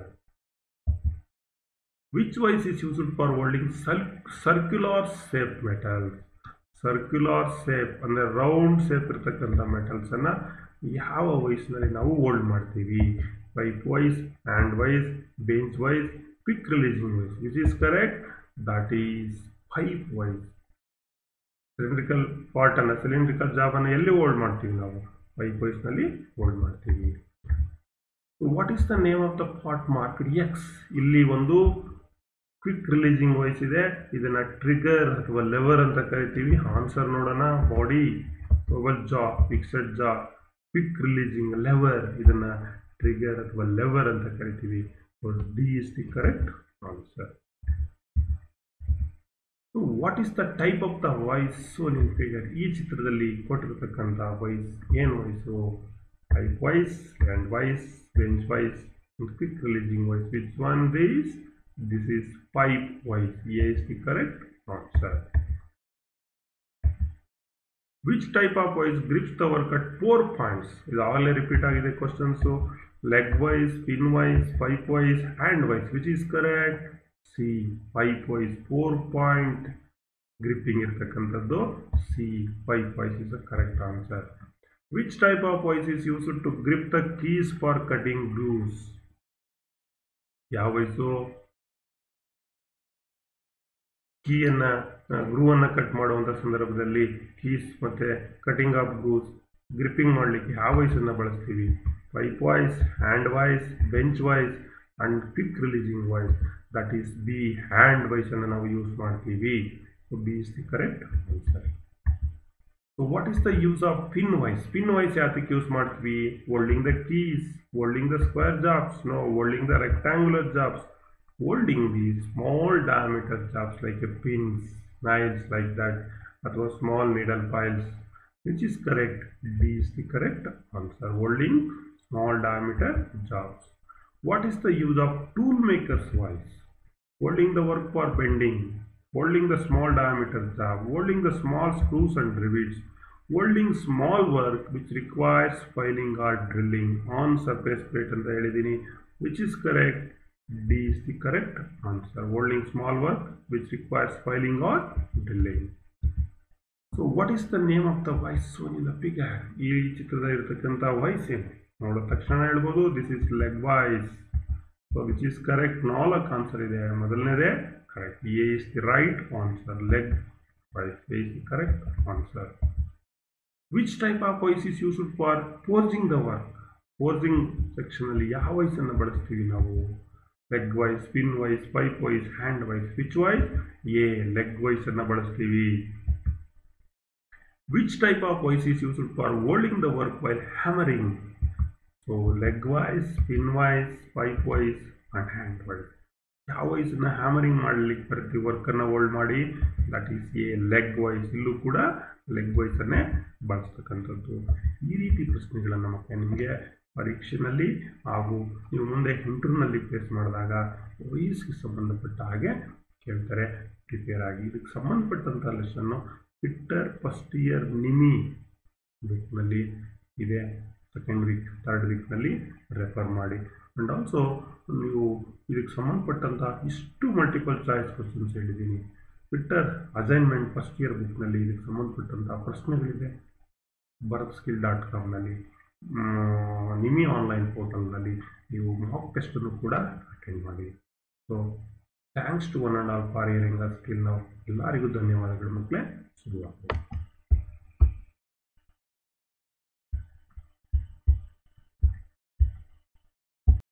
Which vice is used for holding circular shape metal. Circular shape ಅಂದರೆ round shape ಇರ್ತಕ್ಕಂಥ ಮೆಟಲ್ಸನ್ನು ಯಾವ ವೈಸ್ನಲ್ಲಿ ನಾವು ಹೋಲ್ಡ್ ಮಾಡ್ತೀವಿ, pipe vice, hand vice, bench vice, quick releasing vice. Which is correct, that is pipe vice. Cylindrical ಪಾರ್ಟನ್ನು, cylindrical ಜಾಬನ್ನು ಎಲ್ಲಿ ಹೋಲ್ಡ್ ಮಾಡ್ತೀವಿ ನಾವು, ಪೈಪ್ ವೈಸ್ನಲ್ಲಿ ಹೋಲ್ಡ್ ಮಾಡ್ತೀವಿ. What is the name of the part marked X. ಇಲ್ಲಿ ಒಂದು ಕ್ವಿಕ್ ರಿಲೀಸಿಂಗ್ ವಾಯ್ಸ್ ಇದೆ, ಇದನ್ನ ಟ್ರಿಗರ್ ಅಥವಾ ಲೆವರ್ ಅಂತ ಕರಿತೀವಿ. ಆನ್ಸರ್ ನೋಡೋಣ. Body, oval jaw, fixed jaw, quick releasing, lever, ಇದನ್ನ ಟ್ರಿಗರ್ ಅಥವಾ ಲೆವರ್ ಅಂತ ಕರಿತೀವಿ. D is the correct answer. What is the type of the vice ನಿಮ್ಮ ಫಿಗರ್? ಈ ಚಿತ್ರದಲ್ಲಿ ಕೊಟ್ಟಿರತಕ್ಕಂಥ ವಾಯ್ಸ್ ಏನು vice? Type vice, hand vice, bench vice, quick releasing vice. Which one this? This is pipe voice. A is the correct answer. Which type of voice grips the work at 4 points? Is all repeat agide question. So leg voice, pin voice, pipe voice, hand voice. Which is correct? C. Pipe voice 4 point gripping irtakantaddu. C. Pipe voice is the correct answer. Which type of voice is used to grip the keys for cutting grooves? ಯಾವ voice? ಕೀಯನ್ನು ಗ್ರೂವನ್ನು cut ಮಾಡುವಂಥ ಸಂದರ್ಭದಲ್ಲಿ keys ಮತ್ತು cutting of grooves gripping ಮಾಡಲಿಕ್ಕೆ ಯಾವ ವಾಯ್ಸನ್ನು ಬಳಸ್ತೀವಿ? Pipe vice, hand vice, bench vice and quick releasing vice. That is B. Hand ವಾಯ್ಸನ್ನು ನಾವು ಯೂಸ್ ಮಾಡ್ತೀವಿ. So B is the correct answer. So what is the use of pin vice? Pin vice ಯಾತಕ್ಕೆ use ಮಾಡ್ತೀವಿ? Holding the keys, holding the square jobs, no holding the rectangular jobs, holding these small diameter jobs like a pins, nails like that, or small needle files. Which is correct? D is the correct answer. Holding small diameter jobs. What is the use of tool maker's voice? Holding the work for bending, holding the small diameter job, holding the small screws and rivets, holding small work which requires filing or drilling on surface plate ಅಂತ ಹೇಳಿದೀನಿ. Which is correct? D is the correct answer. Holding small work which requires filing or drilling. So what is the name of the voice shown in the figure? ಈ ಚಿತ್ರದಲ್ಲಿ ಇರತಕ್ಕಂಥ voice ಏನು? ನೋಡಿದ ತಕ್ಷಣ ಹೇಳ್ಬೋದು this is leg vice. So which is correct? ನಾಲ್ಕು answer ಇದೆ. ಮೊದಲನೇದೇ correct. A is the right answer. Leg vice. A is the correct answer. Which type of vice is used for forging the work? Forging ಸೆಕ್ಷನಲ್ಲಿ ಯಾವ ವಾಯ್ಸನ್ನು ಬಳಸ್ತೀವಿ ನಾವು? Leg vice, pin vice, pipe vice, hand vice. Which vice? A. Leg vice ಅನ್ನು ಬಳಸ್ತೀವಿ. Which type of vice is used for holding the work while hammering? So leg vice, pin vice, pipe vice and hand vice. ಯಾವ ವಾಯ್ಸನ್ನು hammering ಮಾಡಲಿಕ್ಕೆ ಬರ್ತೀವಿ ವರ್ಕನ್ನು hold ಮಾಡಿ? That is A. Leg vice. ಇಲ್ಲೂ ಕೂಡ ಲೆಗ್ ವಾಯ್ಸನ್ನೇ ಬಳಸ್ತಕ್ಕಂಥದ್ದು. ಈ ರೀತಿ ಪ್ರಶ್ನೆಗಳನ್ನು ಮತ್ತೆ ನಿಮಗೆ ಪರೀಕ್ಷೆಯಲ್ಲಿ ಹಾಗೂ ನೀವು ಮುಂದೆ ಇಂಟರ್ವ್ಯೂನಲ್ಲಿ ಫೇಸ್ ಮಾಡಿದಾಗ ವಯಸ್ಸಿಗೆ ಸಂಬಂಧಪಟ್ಟ ಹಾಗೆ ಕೇಳ್ತಾರೆ. ಪ್ರಿಪೇರ್ ಆಗಿ. ಇದಕ್ಕೆ ಸಂಬಂಧಪಟ್ಟಂಥ ಲೆಸನ್ನು ಫಿಟ್ಟರ್ ಫಸ್ಟ್ ಇಯರ್ ನಿಮಿ ಬುಕ್ನಲ್ಲಿ ಇದೆ. ಸೆಕೆಂಡ್ ವೀಕ್, ಥರ್ಡ್ ವೀಕ್ನಲ್ಲಿ ರೆಫರ್ ಮಾಡಿ. ಆ್ಯಂಡ್ ಆಲ್ಸೋ ನೀವು ಇದಕ್ಕೆ ಸಂಬಂಧಪಟ್ಟಂಥ ಇಷ್ಟು ಮಲ್ಟಿಪಲ್ ಚಾಯ್ಸ್ ಕ್ವಶನ್ಸ್ ಹೇಳಿದ್ದೀನಿ. ಫಿಟ್ಟರ್ ಅಸೈನ್ಮೆಂಟ್ ಫಸ್ಟ್ ಇಯರ್ ಬುಕ್ನಲ್ಲಿ ಇದಕ್ಕೆ ಸಂಬಂಧಪಟ್ಟಂಥ ಪ್ರಶ್ನೆಗಳಿದೆ. bharatskill.com ನಿಮಿ ಆನ್ಲೈನ್ ಪೋರ್ಟಲ್ನಲ್ಲಿ ನೀವು ಮಾಕ್ ಟೆಸ್ಟನ್ನು ಕೂಡ ಅಟೆಂಡ್ ಮಾಡಿ. So thanks to one and all for hearing us till now. ಎಲ್ಲರಿಗೂ ಧನ್ಯವಾದಗಳು ಮಕ್ಕಳೇ. ಶುಭವಾಗಲಿ.